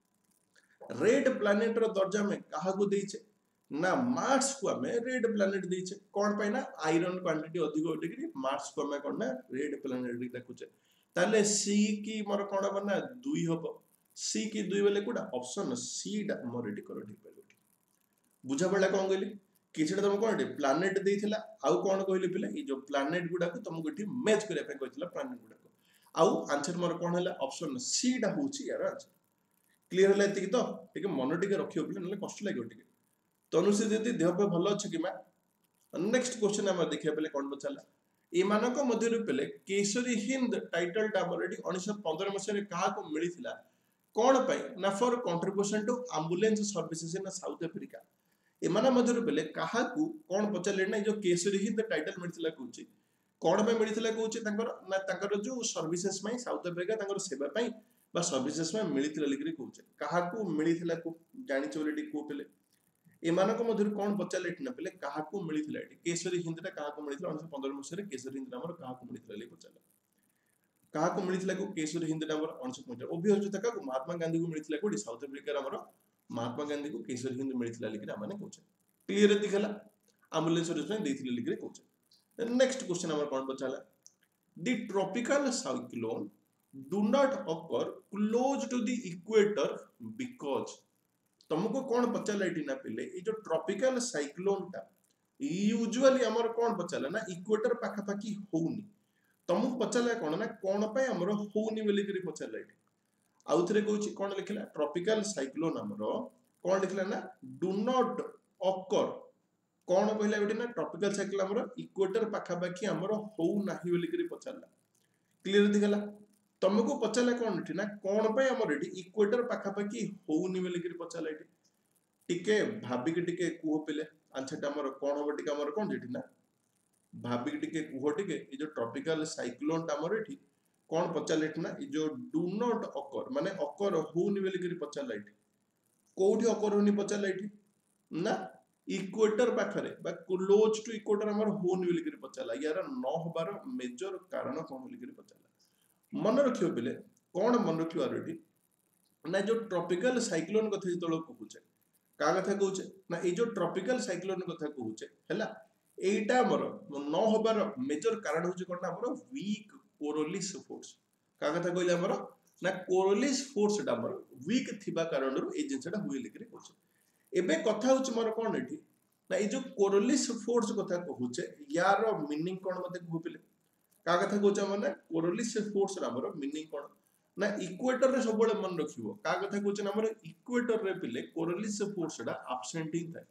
रेड प्लैनेट रो दर्जा में काहा को देइचे ना मार्स को हमें रेड प्लैनेट देइचे कोन पाई ना आयरन क्वांटिटी अधिक डिग्री मार्स को हमें कोन ना रेड प्लैनेट देखुचे ताले सी की मोर कोन बना दुई हबो सी की दुई बेले कोडा ऑप्शन सी डा मोर एडी करो ठीक पे बुझा पड़ला कोन गली किछटा तुम कोन प्लैनेट देइथिला आउ कोन कहली पिले ई जो प्लैनेट गुडा को तुमको एठी मैच करे पे कहथिला प्लैनेट गुडा को आउ आंसर मोर कोन हला ऑप्शन सी डा होची यार आंसर क्लियर हला एतिक तो ठीक मन टिके रखियो पिले नले कष्ट लागियो टिके तनुसे जति देह पे भलो अछि कि मा नेक्स्ट क्वेश्चन हम देखिया पले कोन बचला ए मानको मध्यरु पले केसरी हिंद टाइटल टा ऑलरेडी उन्नीस सौ पंद्रह मसे रे का को मिलिथिला कोन पई ना for contribution to ambulance services in South Africa ए माना मध्यरु पले काहा को कोन पचले ना जो केसरी हिंद टाइटल मिलिथिला कहूची कोन पे मिलिथिला कहूची तांकर ना तांकर जो सर्विसेज में साउथ अफ्रीका तांकर सेवा पई बा सर्विसेस में मिलिथिला लिखि कहूचे काहाकू मिलिथिला को जानि चोलेटी को पेले एमानक मध्यरु कोन पचाले एठी न पेले काहाकू मिलिथिला एठी केसरी हिंदटा काहाकू मिलिथिला उन्नीस सौ पंद्रह मसिया रे केसरी हिंद हमर काहाकू मिलिथिला ले पचाले काहाकू मिलिथिला को केसरी हिंदटा हमर उन्नीस सौ पंद्रह ओबी होजता का महात्मा गांधी को मिलिथिला कोडी साउथ अफ्रीका रे हमर महात्मा गांधी को केसरी हिंद मिलिथिला लिखि माने कहूचे क्लियर दिखला एम्बुलेंस सर्विस में देथिले लिखि कहूचे नेक्स्ट क्वेश्चन हमर कोन पचाला the tropical cyclone do not occur close to the equator because तुमको कौन पचाला एठी ना पिले ए जो ट्रॉपिकल साइक्लोन टा यूजुअली हमर कौन पचाला ना इक्वेटर पाखा पाखी होउनी तुमको पचाला कौन ना कौन पे हमर होउनी बोली करी पचाला एठी आउथरे कहूची कौन लिखला ट्रॉपिकल साइक्लोन हमर कौन लिखला ना डू नॉट ऑकर कौन कहला बेटी ना ट्रॉपिकल साइक्लोन हमर इक्वेटर पाखा पाखी हमर होउ नाही बोली करी पचाला क्लियर दिखला तुमको पचाला कौन एठी ना कौन पे हमर एठी इक्वेटर पाखा पाखी होउनी बोली करी पचाला एठी टिके भाबी के टिके कुहो पेले आंसर टा हमर कौन हो टिके हमर कौन जेठी ना भाबी के टिके कुहो टिके ए जो ट्रॉपिकल साइक्लोन टा हमर एठी कौन पचाला एठी ना ए जो डू नॉट ऑकर माने ऑकर होउनी बोली करी पचाला एठी कोठी ऑकर होनी पचाला एठी ना इक्वेटर पाखरे बा क्लोज टू इक्वेटर हमर होउनी बोली करी पचाला यार न होबार मेजर कारण कोन बोली करी पचाला मन रखियो बेले कौन मन रखियो आरडी ना जो ट्रॉपिकल साइक्लोन कथा जतलो कहूचे का कथा कहूचे ना ए जो ट्रॉपिकल साइक्लोन कथा कहूचे हैला एटा हमर न होबार मेजर कारण होचे कोन हमर वीक कोरोलिस फोर्स का कथा कहले हमर ना कोरोलिस फोर्स टा हमर वीक थिबा कारण रो ए जिंसटा हुई लिखरे कहूचे एबे कथा होचे मोर कोन एठी ना ए जो कोरोलिस फोर्स कथा कहूचे यार मीनिंग कोन मते कहूपिले का कथा कहूचे माने कोरोलिस फोर्स हमर मीनिंग कोन ना इक्वेटर रे सबले मन रखिबो का कथा कहूचे ना हमर इक्वेटर रे पिले कोरोलिस फोर्स डा एब्सेंटिंग थाए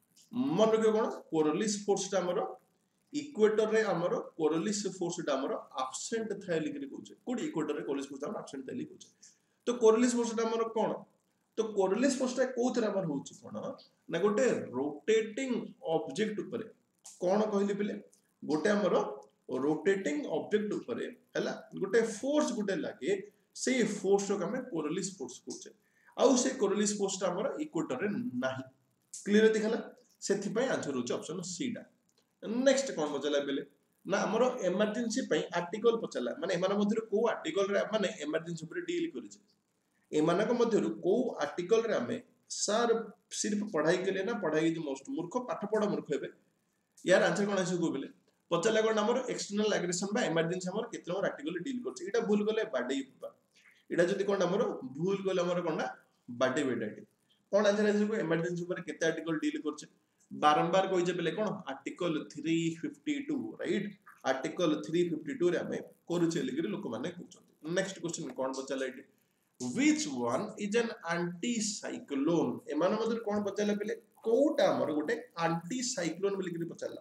मन रखियो कोन कोरोलिस फोर्स डा हमर इक्वेटर रे हमर कोरोलिस फोर्स डा हमर एब्सेंट थाए लिखि कहूचे कोडी इक्वेटर रे कोरोलिस फोर्स हमर एब्सेंट थाए लिखि कहूचे तो कोरोलिस फोर्स डा हमर कोन तो कोरोलिस फोर्स टा कोथरा हमर होची कोन ना गोटे रोटेटिंग ऑब्जेक्ट ऊपर कोन कहली पिले गोटे हमर रोटेटिंग ऑब्जेक्ट ऊपर हैला गोटे फोर्स गोटे लागे से फोर्स को हमें कोरोलिस फोर्स कहूचे आउ से कोरोलिस फोर्स ता हमर इक्वेटर रे नाही क्लियर दिखला सेथि पय आंसर होचे ऑप्शन सी डा नेक्स्ट कोन बचला बेले ना हमर इमरजेंसी पय आर्टिकल पचला माने एमान मध्यरु को आर्टिकल रे माने इमरजेंसी ऊपर डील करिছে एमानक मध्यरु को आर्टिकल रे हमें सर सिर्फ पढ़ाई के लिए ना पढ़ाई जो मोस्ट मूर्ख पाठ पढ़ा मूर्ख हेबे यार आंसर कोन आसी को बेले पचला कोन हमर एक्सटर्नल एग्रेशन बा इमरजेंसी हमर केते नंबर आर्टिकल डील करछ एटा भूल गले बाडे एटा जदी कोन हमर भूल गले हमर कोन ना बाडे बेटाटी कोन आंसर आसी को इमरजेंसी ऊपर केते आर्टिकल डील करछ बारंबार कहि जे बेले कोन आर्टिकल तीन सौ बावन राइट आर्टिकल तीन सौ बावन रे हमें करूछ लिखि लोक माने कहउछ नेक्स्ट क्वेश्चन कोन बचला एटी which one is an anti cyclone एमान मधुर कोन बचला बेले कोटा हमर गोटे एंटी साइक्लोन बोली करी पचला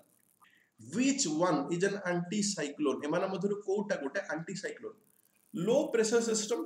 which one is an anti cyclone एमान मधुर कोटा गोटे anti cyclone low pressure system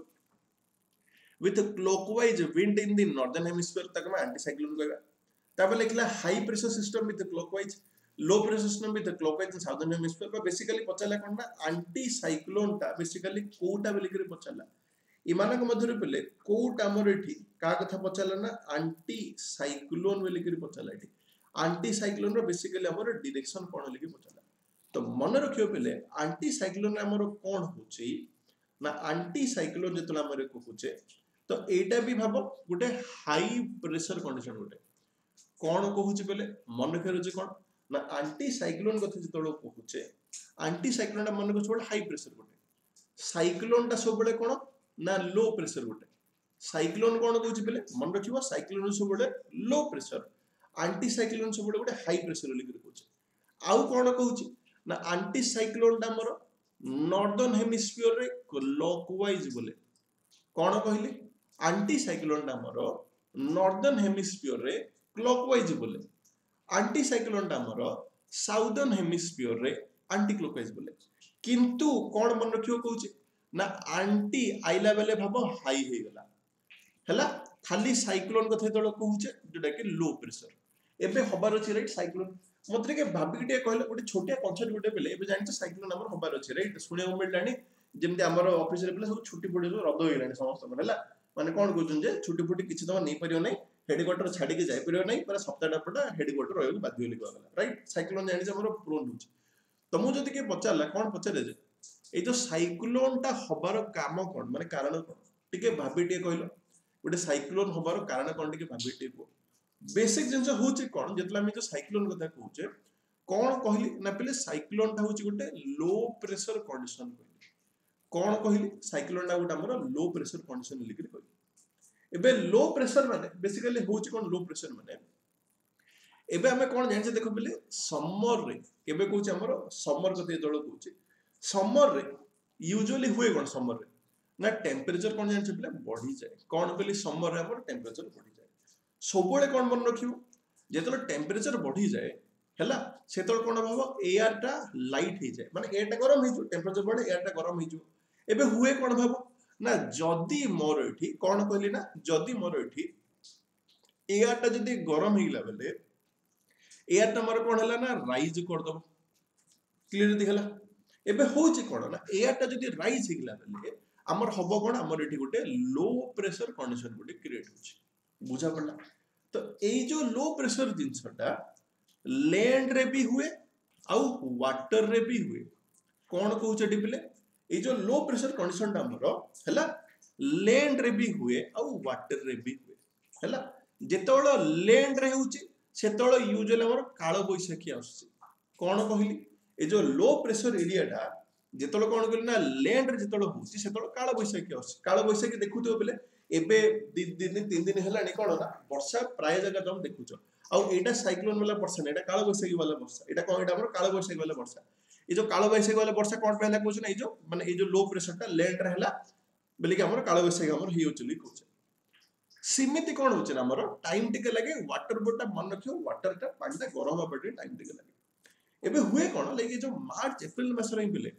with a clockwise wind in the northern hemisphere तक में एंटी साइक्लोन कहबा ताबे लिखला high pressure system with a clockwise low pressure system with a clockwise in southern hemisphere बा बेसिकली पचला कोन ना anti cyclone ता बेसिकली कोटा बोली करी पचला इमानक मधुर पेले कोट हमर एठी का कथा पचला ना एंटी साइक्लोन बोली करी पचला एठी एंटी साइक्लोन रो बेसिकली हमर डायरेक्शन कोन लिखि पचला तो मन रखियो पेले एंटी साइक्लोन हमर कोन होची ना एंटी साइक्लोन जतला हमर कहूचे तो एटा भी भाबो गुटे हाई प्रेशर कंडीशन गुटे कोन कहूची पेले मन रखियो कोन ना एंटी साइक्लोन कथा जतलो कहूचे एंटी साइक्लोन मन को छोड़ हाई प्रेशर गुटे साइक्लोन ता सब बळे कोन ना लो प्रेशर गोटे साइक्लोन कोन कहूची पले मन रखिबा साइक्लोन सब बळे लो प्रेशर एंटी साइक्लोन सब बळे गोटे हाई प्रेशर लिखि कहूची आउ कोन कहूची ना एंटी साइक्लोन ता हमर नॉर्दर्न हेमिस्फीयर रे क्लॉकवाइज बोले कोन कहली एंटी साइक्लोन ता हमर नॉर्दर्न हेमिस्फीयर रे क्लॉकवाइज बोले एंटी साइक्लोन ता हमर साउदर्न हेमिस्फीयर रे एंटी क्लॉकवाइज बोले किंतु कोन मन रखियो कहूची ना एंटी आइला बेले भाबो हाई हे गला हला खाली साइक्लोन कथे तळ कहूचे जेटा कि लो प्रेशर एबे हबार अछि राइट साइक्लोन मते के भाबी के कहले गोटे छोटिया कॉन्सेप्ट गोटे बेले एबे जानि साइक्लोन हमर हबार अछि राइट सुने मिललानी जेमती हमर ऑफिस रे सब छुट्टी फुटी रद्द हो गलानी समस्त हला माने कोन कहउछन जे छुट्टी फुटी किछि तम नै परियो नै हेडक्वार्टर छाडी के जाय परियो नै पर सप्ताहटा पटा हेडक्वार्टर रहयो बाध्य होली कहला राइट साइक्लोन जानि जे हमर प्रोन होछि त मु जति के पचारला कोन पचारे जे ए जो साइक्लोन टा हबार काम कोन माने कारण कोन टिके भाबी टिके कहलो गोटे साइक्लोन हबार कारण कोन टिके भाबी टिके को बेसिक जिंस होछि कोन जेतला हम जो साइक्लोन कथा कहउछे कोन कहली ना पले साइक्लोन टा होछि गोटे लो प्रेशर कंडीशन कहली कोन कहली साइक्लोन टा गोटे हमर लो प्रेशर कंडीशन लिखि कहली एबे लो प्रेशर माने बेसिकली होछि कोन लो प्रेशर माने एबे हमें कोन जानि देखो पले समर रे केबे कहउछि हमर समर कते जळ कहउछि समर रे यूजुअली हुए कोन समर रे ना टेंपरेचर कोन जानि पले बढ़ी जाय कोन कहली समर रे हमर टेंपरेचर बढ़ी जाय सबोले कोन मन रखियो जेतलो टेंपरेचर बढ़ी जाय हला सेतल कोन भाबो एयर टा लाइट हे जाय माने एयर टा गरम हे जो टेंपरेचर बढ़े एयर टा गरम हे जो एबे हुए कोन भाबो ना जदी मोर एठी कोन कहली ना जदी मोर एठी एयर टा जदी गरम हेला बेले एयर टा मोर कोन हला ना राइज कर दबो क्लियर दिखला एबे होछि कोन ना एयर टा जदी राइज हेला बेले हमर हबो कोन हमर एठी गोटे लो प्रेशर कंडीशन गोटे क्रिएट होछि बुझा पड़ला तो एई जो लो प्रेशर जिंसटा लैंड रे भी हुए आउ वाटर रे भी हुए कौन कहउछ डिपले ए जो लो प्रेशर कंडीशन टा हमरो हला लैंड रे भी हुए आउ वाटर रे भी हुए हला जेतोळ लैंड रे होउची सेतोळ यूजुअली हमर कालो बैसाखी आसी कौन कहली ए जो लो प्रेशर एरिया टा जेतोळ कौन कहली ना लैंड रे जेतोळ होउची सेतोळ कालो बैसाखी आसी कालो बैसाखी देखुतो बेले एबे दिन तीन दिन हेलानी कोन ना वर्षा प्राय जगह तुम देखुछ आ एटा साइक्लोन वाला वर्षा नै एटा कालो बैसाखी वाला वर्षा एटा कोन एटा हमर कालो बैसाखी वाला वर्षा ए जो कालो बैसाखी वाला वर्षा कोन पहला कहउछ ना ए जो माने ए जो लो प्रेशर टा लैंड रे हला बेले कि हमर कालो बैसाखी हमर हियो चली कहउछ सिमिति कोन होछ ना हमर टाइम टिके लागे वाटर बोटा मन रखियो वाटर टा पानी टा गरम बटे टाइम टिके लागे एबे हुए कोन लागे जो मार्च अप्रैल मास रे बेले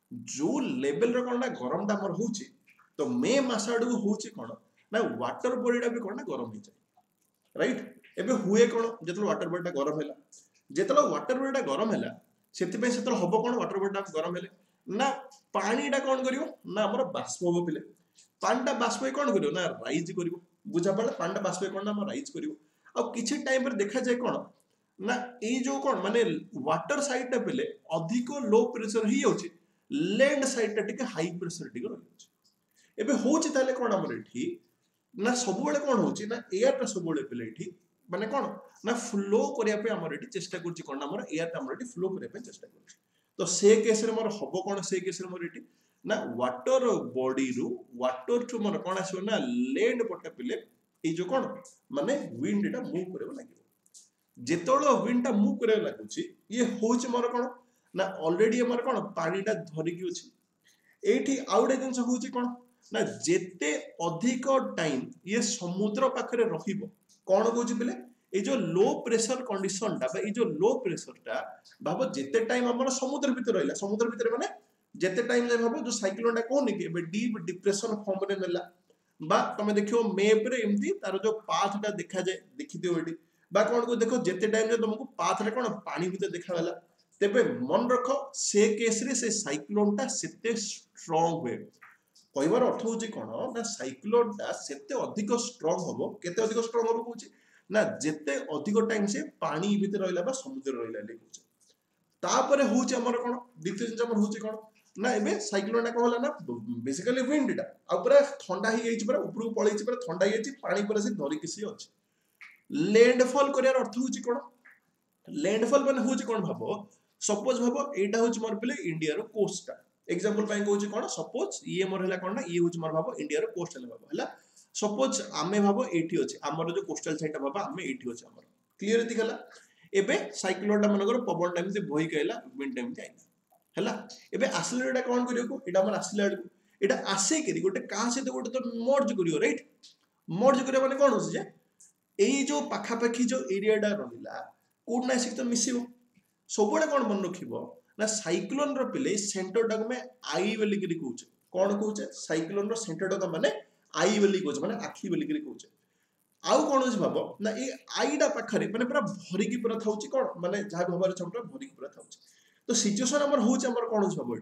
जो लेवल रो कोन ना गरम टा हमर होछि तो मे मास आडू होछि कोन ना वाटर बॉडी टा भी कोन ना गरम हो जाय राइट एबे हुए कोन जेतलो वाटर बॉडी टा गरम हैला जेतलो वाटर बॉडी टा गरम हैला सेति पे सेतलो हबो कोन वाटर बॉडी टा गरम हैले ना पानी टा कोन करियो ना हमर बाष्प हो पिले पानी टा बाष्प कोन करियो ना राइज करियो बुझा पड़ला पानी टा बाष्प कोन ना हम राइज करियो आ किछि टाइम पर देखा जाय कोन ना ए जो कोन माने वाटर साइड टा पिले अधिक लो प्रेशर ही होछि लैंड साइड टा टिके हाई प्रेशर टिके रहउछि एबे होछि ताले कोन हमर एठी ना सब बेले कोन होछि ना एयर टा सब बेले पिले एठी माने कोन ना फ्लो करिया पे हमर एठी चेष्टा करछि कोन हमर एयर टा हमर एठी फ्लो करिया पे चेष्टा करछि तो से केस रे मोर हबो कोन से केस रे मोर एठी ना वाटर बॉडी रु वाटर टू मोर कोन आसीबो ना लैंड पटे पिले ए जो कोन माने विंड टा मूव करबो लागिबो जेतोळो विंड टा मूव करबो लागुछि ये होछि मोर कोन ना ऑलरेडी हमर कोन पानी टा धरि कि अछि एठी आउडे जिंस होछि कोन ना जेते अधिक टाइम ये समुद्र पाखरे रहिबो कोन कहउछि बेले ए जो लो प्रेशर कंडीशन टा ए जो लो प्रेशर टा बाबा जेते टाइम हमर समुद्र भीतर रहला समुद्र भीतर माने जेते टाइम जे भाबो जो साइक्लोन टा कोन कि एबे डीप डिप्रेशन फॉर्म रे नेला बा तमे देखियो मैप रे एम्ति तार जो पाथ टा देखा जाय देखि दियो एटी बा कोन को देखो जेते टाइम जे तुमको पाथ रे कोन पानी भीतर देखा वाला तेबे मन रखो से केस रे से साइक्लोन टा सेते स्ट्रांग हुए कहबार अर्थ होछि कोन ना साइक्लोन टा सेते अधिक स्ट्रांग होबो केते अधिक स्ट्रांग होबो कहउछि ना जेते अधिक टाइम से पानी भीतर रहला बा समुद्र रहला ले कहउछि तापरे होछि हमर कोन द्वितीय जिंस हमर होछि कोन ना एबे साइक्लोन टा कहला ना बेसिकली विंड टा आ पूरा ठंडा ही जाइछि पूरा ऊपर को पळैछि पूरा ठंडा ही जाइछि पानी पूरा से धरि किसी अछि लैंडफॉल करियार अर्थ होछि कोन लैंडफॉल माने होछि कोन भाबो सपोज भाबो एटा होछि मोर पले इंडिया रो कोस्ट टा एग्जांपल पाई कहउछि कोन सपोज ये मोर हला कोन ना ये होछि मोर भाबो इंडिया रो कोस्टल भाबो हला सपोज आमे भाबो एठी अछि हमर जो कोस्टल साइड भाबो आमे एठी अछि हमर क्लियर दिखला एबे साइक्लोन टा मनगर पवन टाइम से बही कहला विंड टाइम से आइला हला एबे असले एटा कोन करियो को एटा हमर असले आडू एटा आसे करी गोटे का से गोटे तो मर्ज करियो राइट मर्ज करियो माने कोन होछि जे एई जो पाखा पाखी जो एरिया डा रहिला कोड ना सिक तो मिसिबो सबले कोन मन रखिबो ना साइक्लोन रो पिले सेंटर टा में आई बेली करी कहउछ कोन कहउछ साइक्लोन रो सेंटर टा माने आई बेली कहउछ माने आखी बेली करी कहउछ आउ कोन होछ भाबो ना ए आईडा पाखरे माने पूरा भरी की पूरा थाउची कोन माने जहा भबार छपरा भरी की पूरा थाउची तो सिचुएशन हमर होछ हमर कोन होछ भाबो एठी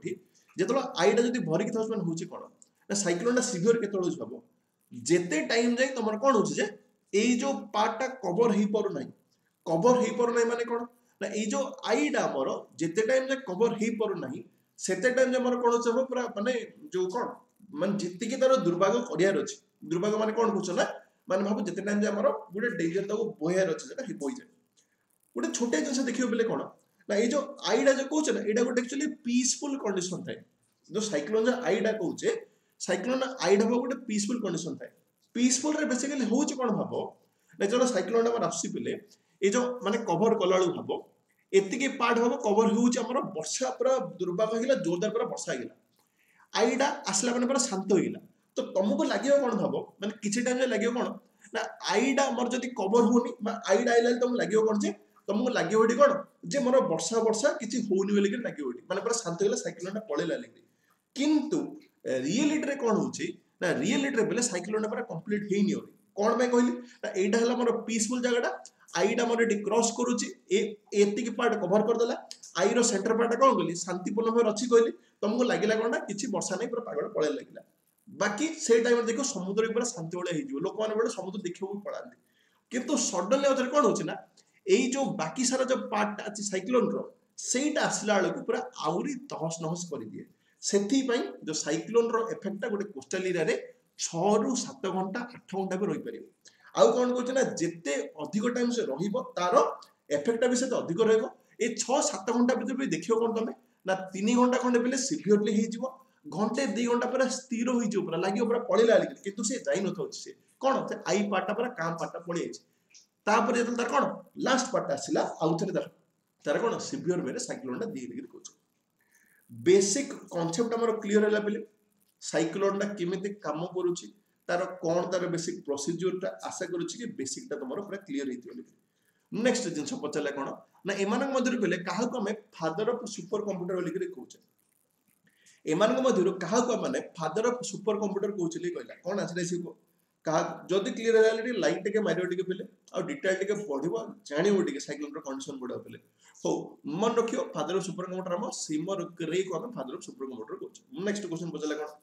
जेतलो आईटा जदी भरी कि थाउस मन होची कोन ना साइक्लोनटा सिवियर केतलो भाबो जेते टाइम जाय तमर कोन होची जे एई जो पार्टटा कवर हेई पारु नै कवर हेई पारु नै माने कोन ना एई जो आईटा हमर जेते टाइम जे कवर हेई पारु नै सेते टाइम जे हमर कोन होचबो पूरा माने जो कोन माने जित्ति कि तार दुर्भाग्य करियार अछि दुर्भाग्य माने कोन होछ ना माने भाबो जेते टाइम जे हमर गुडे डेंजर ताको बोयार अछि जेटा हि बोइ जाय गुडे छोटे जिंस देखियो बेले कोन ना ए जो आईडा जो कहउछ ना एडा गुडे एक्चुअली पीसफुल कंडीशन थाए जो साइक्लोन जो आईडा कहउछे साइक्लोन आईडा भाबो गुडे पीसफुल कंडीशन थाए पीसफुल रे बेसिकली होउछ कोन भाबो ना जो साइक्लोन हमर आसी पिले ए जो माने कवर कलाळु भाबो एतिके पार्ट भाबो कवर होउछ हमर वर्षा पूरा दुर्भाग्य हिला जोरदार पूरा वर्षा हिला आईडा आसला माने पूरा शांत होइला तो तुमको लागियो कोन भाबो माने किछि टाइम लागियो कोन ना आईडा हमर जदी कवर होनी बा आईडा आइला तुम लागियो कोन जे तुमको लागियो होडी कोन जे मोर वर्षा वर्षा किछि होउनी बेले के लागियो होडी माने पूरा शांत होइला साइक्लोनटा पळेला लेके किंतु रियलिटी रे कोन होउची ना रियलिटी रे बेले साइक्लोनटा पूरा कंप्लीट हेइनी होई कोन मैं कहली ना एटा हला मोर पीसफुल जगहटा आईडा मोर एटी क्रॉस करूची ए एति की पार्ट कवर कर देला आई रो सेंटर पार्ट कोन कहली शांतिपूर्ण भाव रछि कहली तुमको लागिला कोनटा किछि वर्षा नै पूरा पागल पळेला लागिला बाकी से टाइम देखो समुद्र के पूरा शांति वाला हे जिवो लोक माने बडे समुद्र देखियो पळांती किंतु सडनली अथर कोन होची ना एई जो बाकी सारा जो पार्ट अछि साइक्लोन रो सेटा आसला को पूरा आउरी तहस नहस कर दिए सेथि पई जो साइक्लोन रो इफेक्टटा गोटे कोस्टल एरिया रे छह रु सात घंटा आठ घंटा भी रही परिबो आउ कोन कहछ ना जेते अधिक टाइम से रहिबो तारो इफेक्टटा भी सेते अधिक रहइबो ए छह सात घंटा भीतर भी देखियो कोन तमे ना तीन घंटा खंडे बेले सिवियरली हे जिवो घंटे दो घंटा पूरा स्थिर होई जो पूरा लागि पूरा पळेला लागि किंतु से जाई न थौछ से कोन से आई पार्टटा पूरा काम पार्टटा पळि आइछ तापर जतन तार कोन लास्ट पार्ट आसिला आउ थरे तार तार कोन सिवियर वेरे साइक्लोनटा दी डिग्री कहछ बेसिक कांसेप्ट हमर क्लियर होला बेले साइक्लोनटा केमिति काम करूची तार कोन तार बेसिक प्रोसीजरटा आशा करूची कि बेसिकटा तमरो पूरा क्लियर हेतियो नेक्स्ट जिंस पचला कोन ना एमानक मध्यर बेले काहा को हमें फादर ऑफ सुपर कंप्यूटर बोली के कहछ एमानक मध्यर काहा को माने फादर ऑफ सुपर कंप्यूटर कहछली कहला कोन आछले सिको कहा जदि क्लियर रियलिटी लाइट के मारियो टिके पेले और डिटेल टिके पढिबो जानिबो टिके साइक्लोन रो कंडीशन बडा पेले हो मन रखियो फादर ऑफ सुपर कंप्यूटर हम सिमर ग्रे को हम फादर ऑफ सुपर कंप्यूटर कहछ नेक्स्ट क्वेश्चन पचला कोन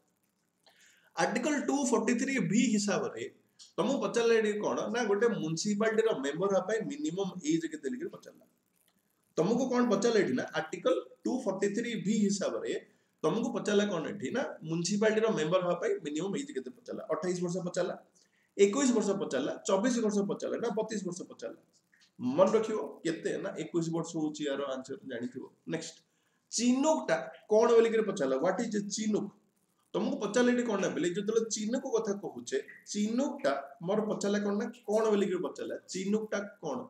article two forty three B हिसाब रे तुम पचला डी कोन ना गोटे म्युनिसिपालिटी रो मेंबर हा पाई मिनिमम एज केते लिखि पचला तुमको कोन पचला डी ना article two forty three B हिसाब रे तुमको पचला कोन एठी ना म्युनिसिपालिटी रो मेंबर हा पाई मिनिमम एज केते पचला अट्ठाईस वर्ष पचला इक्कीस वर्ष पचला चौबीस वर्ष पचला ना बत्तीस वर्ष पचला मन रखियो केते ना इक्कीस वर्ष होची यार आंसर जानिथिबो नेक्स्ट चिनुकटा कोन बोली के पचला व्हाट इज चिनुक तुमको पचला एठी कोन ना बेले जतले चिनुक कथा कहूचे चिनुकटा मोर पचला कोन ना कोन बोली के पचला चिनुकटा कोन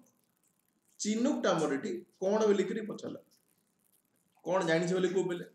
चिनुकटा मोर एठी कोन बोली के पचला कोन जानि छ बोली को बेले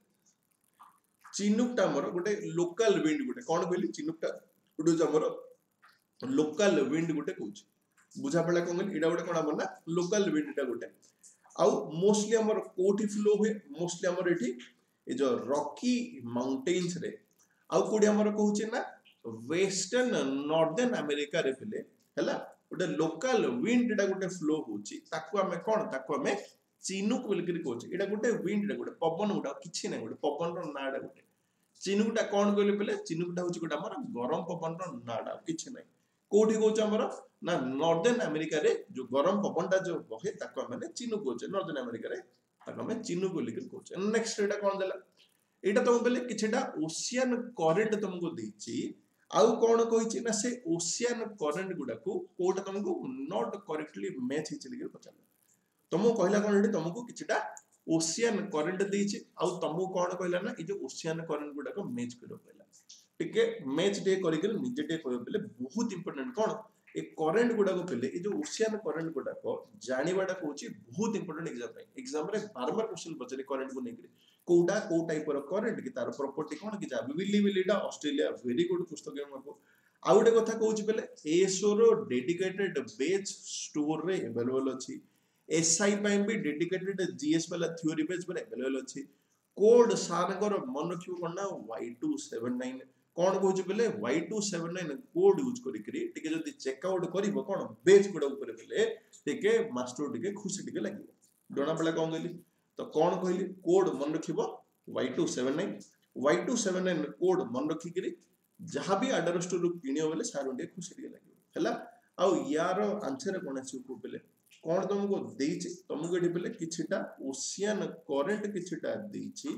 चिनुकटा मोर गोटे लोकल विंड गोटे कोन कहली चिनुकटा गोटे हमर लोकल विंड गोटे कहूछ बुझा पड़ा कोन एडा गोटे कोन हमर ना लोकल विंड टा गोटे आउ मोस्टली हमर कोठी फ्लो हुए मोस्टली हमर एठी ए जो रॉकी माउंटेन्स रे आउ कोडी हमर कहूछ ना वेस्टर्न नॉर्दर्न अमेरिका रे फिले हला गोटे लोकल विंड टा गोटे फ्लो होची ताको हमें कोन ताको हमें चिनुक बोल के कहूछ एडा गोटे विंड रे गोटे पवन गोटा किछि नै गोटे पवन रो नाडा गोटे चिनुकटा कोन कहले पले चिनुकटा होची गोटा हमर गरम पवन रो नाडा किछि नै कोठी कहूछ हमर ना नॉर्दर्न अमेरिका रे जो गरम पवनटा जो बहे ताको माने चिनुक कहूछ नॉर्दर्न अमेरिका रे ताको हमें चिनुक बोल के कहूछ नेक्स्ट एटा कोन देला एटा तुम पले किछटा ओशियन करंट तुमको देछि आउ कोन कहिछि ना से ओशियन करंट गुडा को कोटा तुमको नॉट करेक्टली मैच हिच लिखे पचाला तुमको कहला कोन एटी तुमको किछटा ओशियन करंट देछि आउ तुमको कोन कहला ना ए जो ओशियन करंट गुडा को मैच करो कहला टिके मैच डे करि के निजे डे कहबो पले बहुत इंपोर्टेंट कोन ए करंट गुडा को पले ए जो ओशियन करंट गुडा को जानिबाडा कहूची बहुत इंपोर्टेंट एग्जाम रे एग्जाम रे बार बार क्वेश्चन पचरे करंट को नेकरे कोडा को टाइप रो करंट कि तार प्रॉपर्टी कोन कि जा विविलिबिलिटा ऑस्ट्रेलिया वेरी गुड पुस्तक हमको आ गोटे कथा कहूची पले एसओ रो डेडिकेटेड बेच स्टोर रे अवेलेबल अछि एसआई पई भी डेडिकेटेड जीएस वाला थ्योरी पेज पर अवेलेबल अछि कोड सारगर मन रखियो कोन ना वाई टू सेवन नाइन कोन कहूची पले Y two seven nine code use करि करी टिके जदी चेकआउट करिवो कोन बेच गुडा ऊपर पले टिके मास्टर टिके खुशी टिके लागिवो डोना पले कोन गली तो कोन कहली कोड मन रखिवो Y two seven nine Y two seven nine code मन रखिक जहाँ भी आडर स्टोर किणव बोले सार टे खुशी लगे है। आउ यार आंसर कौन आसो बोले कौन तुमको देछि तुमको ये बोले किछिटा ओशियन करेंट किछिटा देछि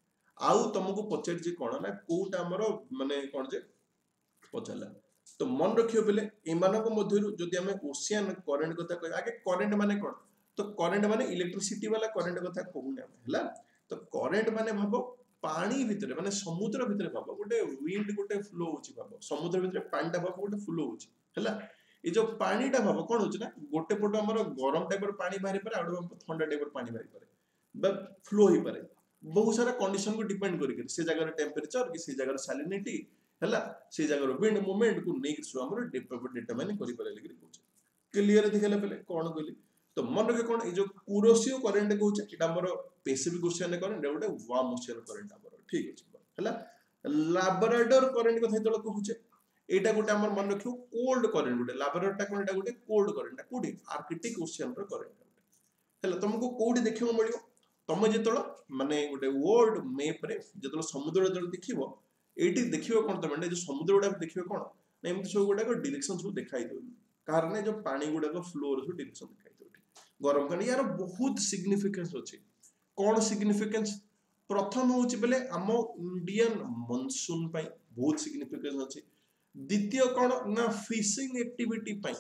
आउ तुमको पचार कौन ना कोटा आमर माने कौन जे पचारा तो मन रखियो बोले एमानक मध्यरु जदि आमे ओशियन करेंट कथा कह आगे करेंट माने कौन तो करेंट माने इलेक्ट्रिसिटी वाला करेंट कथा कहूने हला तो करेंट माने भाबो पानी भितरे माने समुद्र भितरे भाबो गोटे विंड गोटे फ्लो होची भाबो समुद्र भितरे पानी टा भाबो गोटे फ्लो होची हला ए जो पानी टा भाबो कोन होची ना गोटे पटो हमर गरम टाइप रो पानी बाहरी पारे आडो ठंडा टाइप रो पानी बाहरी पारे बा फ्लो ही पारे बहुत सारा कंडीशन को डिपेंड करिके से जगह रो टेंपरेचर कि से जगह रो सैलिनिटी हला से जगह रो विंड मूवमेंट को नेक सो हमर डिटरमाइन करि पारे लेकिन कहूछ क्लियर दिखला पहले कोन कहली तो मन रखे कौन जो कुरोसिव करेंट कहूचे एटा हमर पैसिव ओशियन करेंट गोटे वार्म ओशियन करेंट हमर ठीक अछि हला लाब्राडोर करेंट कथा तळ कहूचे एटा गोटे हमर मन रखियो कोल्ड करेंट गोटे लाब्राडोर टा कोन एटा गोटे कोल्ड करेंट कोडी आर्कटिक ओशियन रो करेंट हला तुमको कोडी देखियो मिलियो तुम जेतळ माने गोटे वर्ल्ड मैप रे जेतळ समुद्र जेतळ देखिबो एटी देखिबो कोन तमे जो समुद्र गुडा देखिबो कोन नै एमति सब गुडा को डायरेक्शन सब देखाई दो कारण जो पानी गुडा को फ्लो रो डायरेक्शन देखाई दो गरम करने यार बहुत सिग्निफिकेंस अछि कोन सिग्निफिकेंस प्रथम होछि बेले हम इंडियन मानसून पई बहुत सिग्निफिकेंस अछि द्वितीय कोन ना फिशिंग एक्टिविटी पई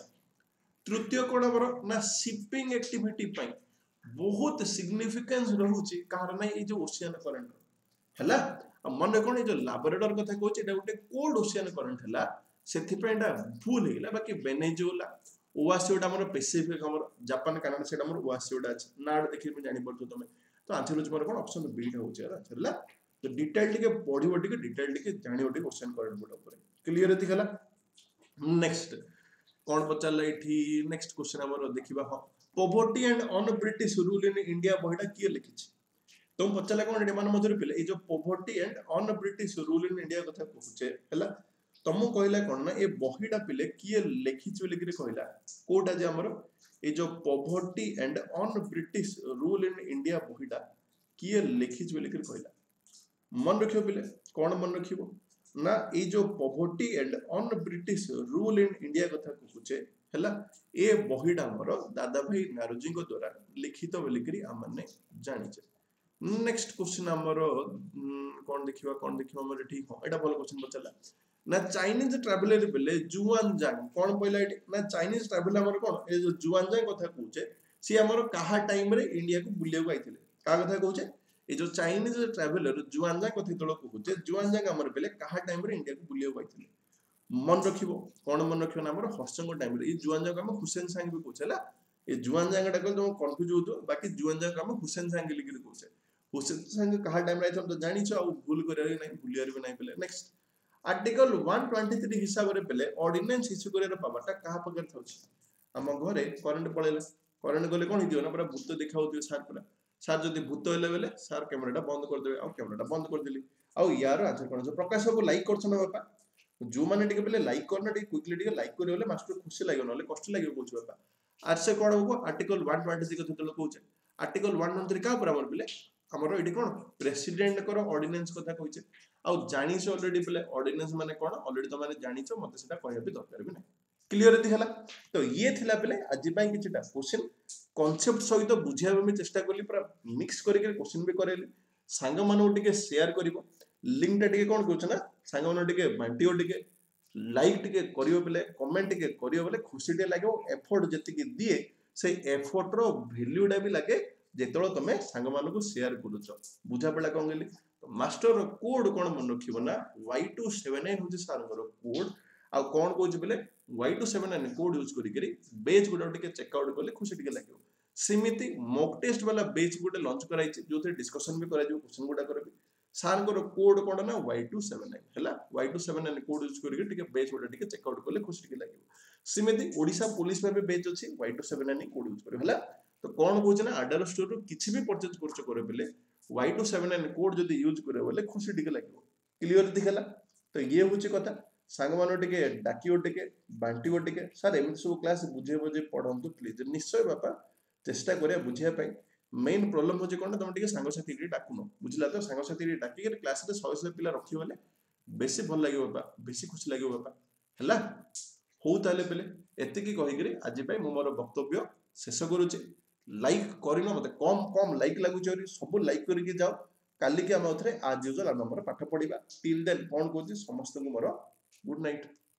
तृतीय कोन हमर ना शिपिंग एक्टिविटी पई बहुत सिग्निफिकेंस रहउछि कारण ए जो ओशियन करंट हला मन कोन ए जो लाब्राडोर कथा कहउछि एटा गोटे कोल्ड ओशियन करंट हला सेथि पे एटा भूल हेला बाकी वेनेजुएला ओआसियोटा हमर पैसिफिक हमर जापान कनाडा सेटा हमर ओआसियोटा अछि नाड देखि में जानि पड़तो तमे तो आंसर होछि मोर कोन ऑप्शन बी टा होछि यार आंसर ला तो डिटेल टिके पढिबो टिके डिटेल टिके जानिबो टिके क्वेश्चन करंट बोर्ड ऊपर क्लियर दिखला नेक्स्ट कोन पचारला एठी नेक्स्ट क्वेश्चन हमर देखिबा ह poverty and un British rule in India बहिडा किए लिखिछि तुम पचारला कोन एडी मान मधुर पिले ए जो poverty and un British rule in India कथा कहउचे हला तुम कहला कोन ना ए बहिडा पिले किए लिखिछि बोली कि कहला कोटा जे हमर ए जो poverty and un British rule in India बहिडा किए लिखिछि बोली कि कहला मन रखियो पिले कोन मन रखिबो ना ए जो poverty and un British rule in India कथा कहउचे हला ए बहिडा हमर दादा भाई नारोजी को द्वारा लिखित बोली कि हमने जानिछे नेक्स्ट क्वेश्चन हमर कोन देखिबा कोन देखिबा हमर ठीक हो एटा भल क्वेश्चन बचला ना चाइनीज ट्रैवलर बेले जुआनजांग कोन पहिला एटी ना चाइनीज ट्रैवलर हमर कोन ए जो जुआनजांग कथा कहउचे सी हमर काहा टाइम रे इंडिया को बुलिया को आइथिले का कथा कहउचे ए जो चाइनीज ट्रैवलर जुआनजांग कथि तळ कहउचे जुआनजांग हमर बेले काहा टाइम रे इंडिया को बुलिया को आइथिले मन रखिबो कोन मन रखिबो ना हमर हसंग टाइम रे ए जुआनजांग हम हुसैन सांग भी कहउचेला ए जुआनजांग टा को तुम कंफ्यूज होतो बाकी जुआनजांग हम हुसैन सांग लिखि कहउचे हुसैन सांग काहा टाइम रे आइथम तो जानिछो आ भूल करे नै भूलियार भी नै पेले next article one twenty three हिसाब रे पेले ऑर्डिनेंस इशू करे पावरटा कहा पकर थाउछ हम घरे करंट पळेला करंट गले कोन हिदियो ना पूरा भूत देखाउ दियो सार पूरा सार जदी भूत होले बेले सार कैमराटा बंद कर देबे आ कैमराटा बंद कर देली आ यार आंसर कोन जो प्रकाश को लाइक करछन बापा जो माने टिके बेले लाइक करना टिके क्विकली टिके लाइक करे बेले मास्टर खुशी लागो नले कष्ट लागो बोछ बापा आर से कोन होबो आर्टिकल वन ट्वेंटी थ्री कथि तलो कहउचे आर्टिकल वन ट्वेंटी थ्री का पर हमर बेले हमर एडी कोन प्रेसिडेंट करो ऑर्डिनेंस कथा कहउचे आ जानिछ ऑलरेडी बेले ऑर्डिनेंस माने कोन ऑलरेडी तो माने जानिछ मते सेटा कहया भी दरकार भी नै क्लियर दिखला तो ये थिला बेले आज पई किछटा क्वेश्चन कांसेप्ट सहित बुझिया में चेष्टा करली पूरा मिक्स करके क्वेश्चन भी करेली सांग मानो टिके शेयर करिवो लिंक टा टिके कोन कहउछ ना सांग मानो टिके बांटियो टिके लाइक टिके करियो बेले कमेंट टिके करियो बेले खुशी टे लागो एफर्ट जति के दिए से एफर्ट रो वैल्यू डा भी लागे जेतलो तमे सांग मानो को शेयर करूछो बुझा पडा कोन गेली मास्टर रो कोड कोन मन रखिबो ना वाई टू सेवन नाइन होजे सार रो कोड आ कोन कहउछ बेले Y two seven nine code use करी करी बेच गुडा टिके चेक आउट करले खुशी टिके लागियो सिमिति मॉक टेस्ट वाला बेच गुडे लॉन्च कराई छि जोथे डिस्कशन भी करा जो क्वेश्चन गुडा करबी सार को कोड कोन ना वाई टू सेवन नाइन हला Y two seven nine code use करी टिके बेच गुडा टिके चेक आउट करले खुशी टिके लागियो सिमिति ओडिसा पुलिस में भी बेच अछि Y two seven nine code use करी हला तो कोन कहउछ ना आडर स्टोर रो किछि भी परचेज करछो करे बेले Y two seven nine code जदी यूज करे बोले खुशी टिके लागियो क्लियर दिखला तो ये होची कथा सांग मानो टिके डाकियो टिके बांटियो टिके सर एमि सब क्लास बुझे बुझे पढंतु प्लीज निश्चय बापा चेष्टा करिया बुझिया पई मेन प्रॉब्लम होचे कोन तुम टिके सांग साथी रे डाकुनो बुझला तो सांग साथी रे डाकी के क्लास रे सौ सौ पिला रखियो वाले बेसी भल लागियो बाबा बेसी खुशी लागियो बाबा हला हो ताले बेले एते की कहि करे आज पय मो मोर वक्तव्य शेष करूचे लाइक करिनो मते कम कम लाइक लागु चोरी सब लाइक करि के जाओ काली के हम उथरे आज यूजुअल हम हमर पाठ पढिबा टिल देन कोन कोची समस्त को मोर गुड नाइट।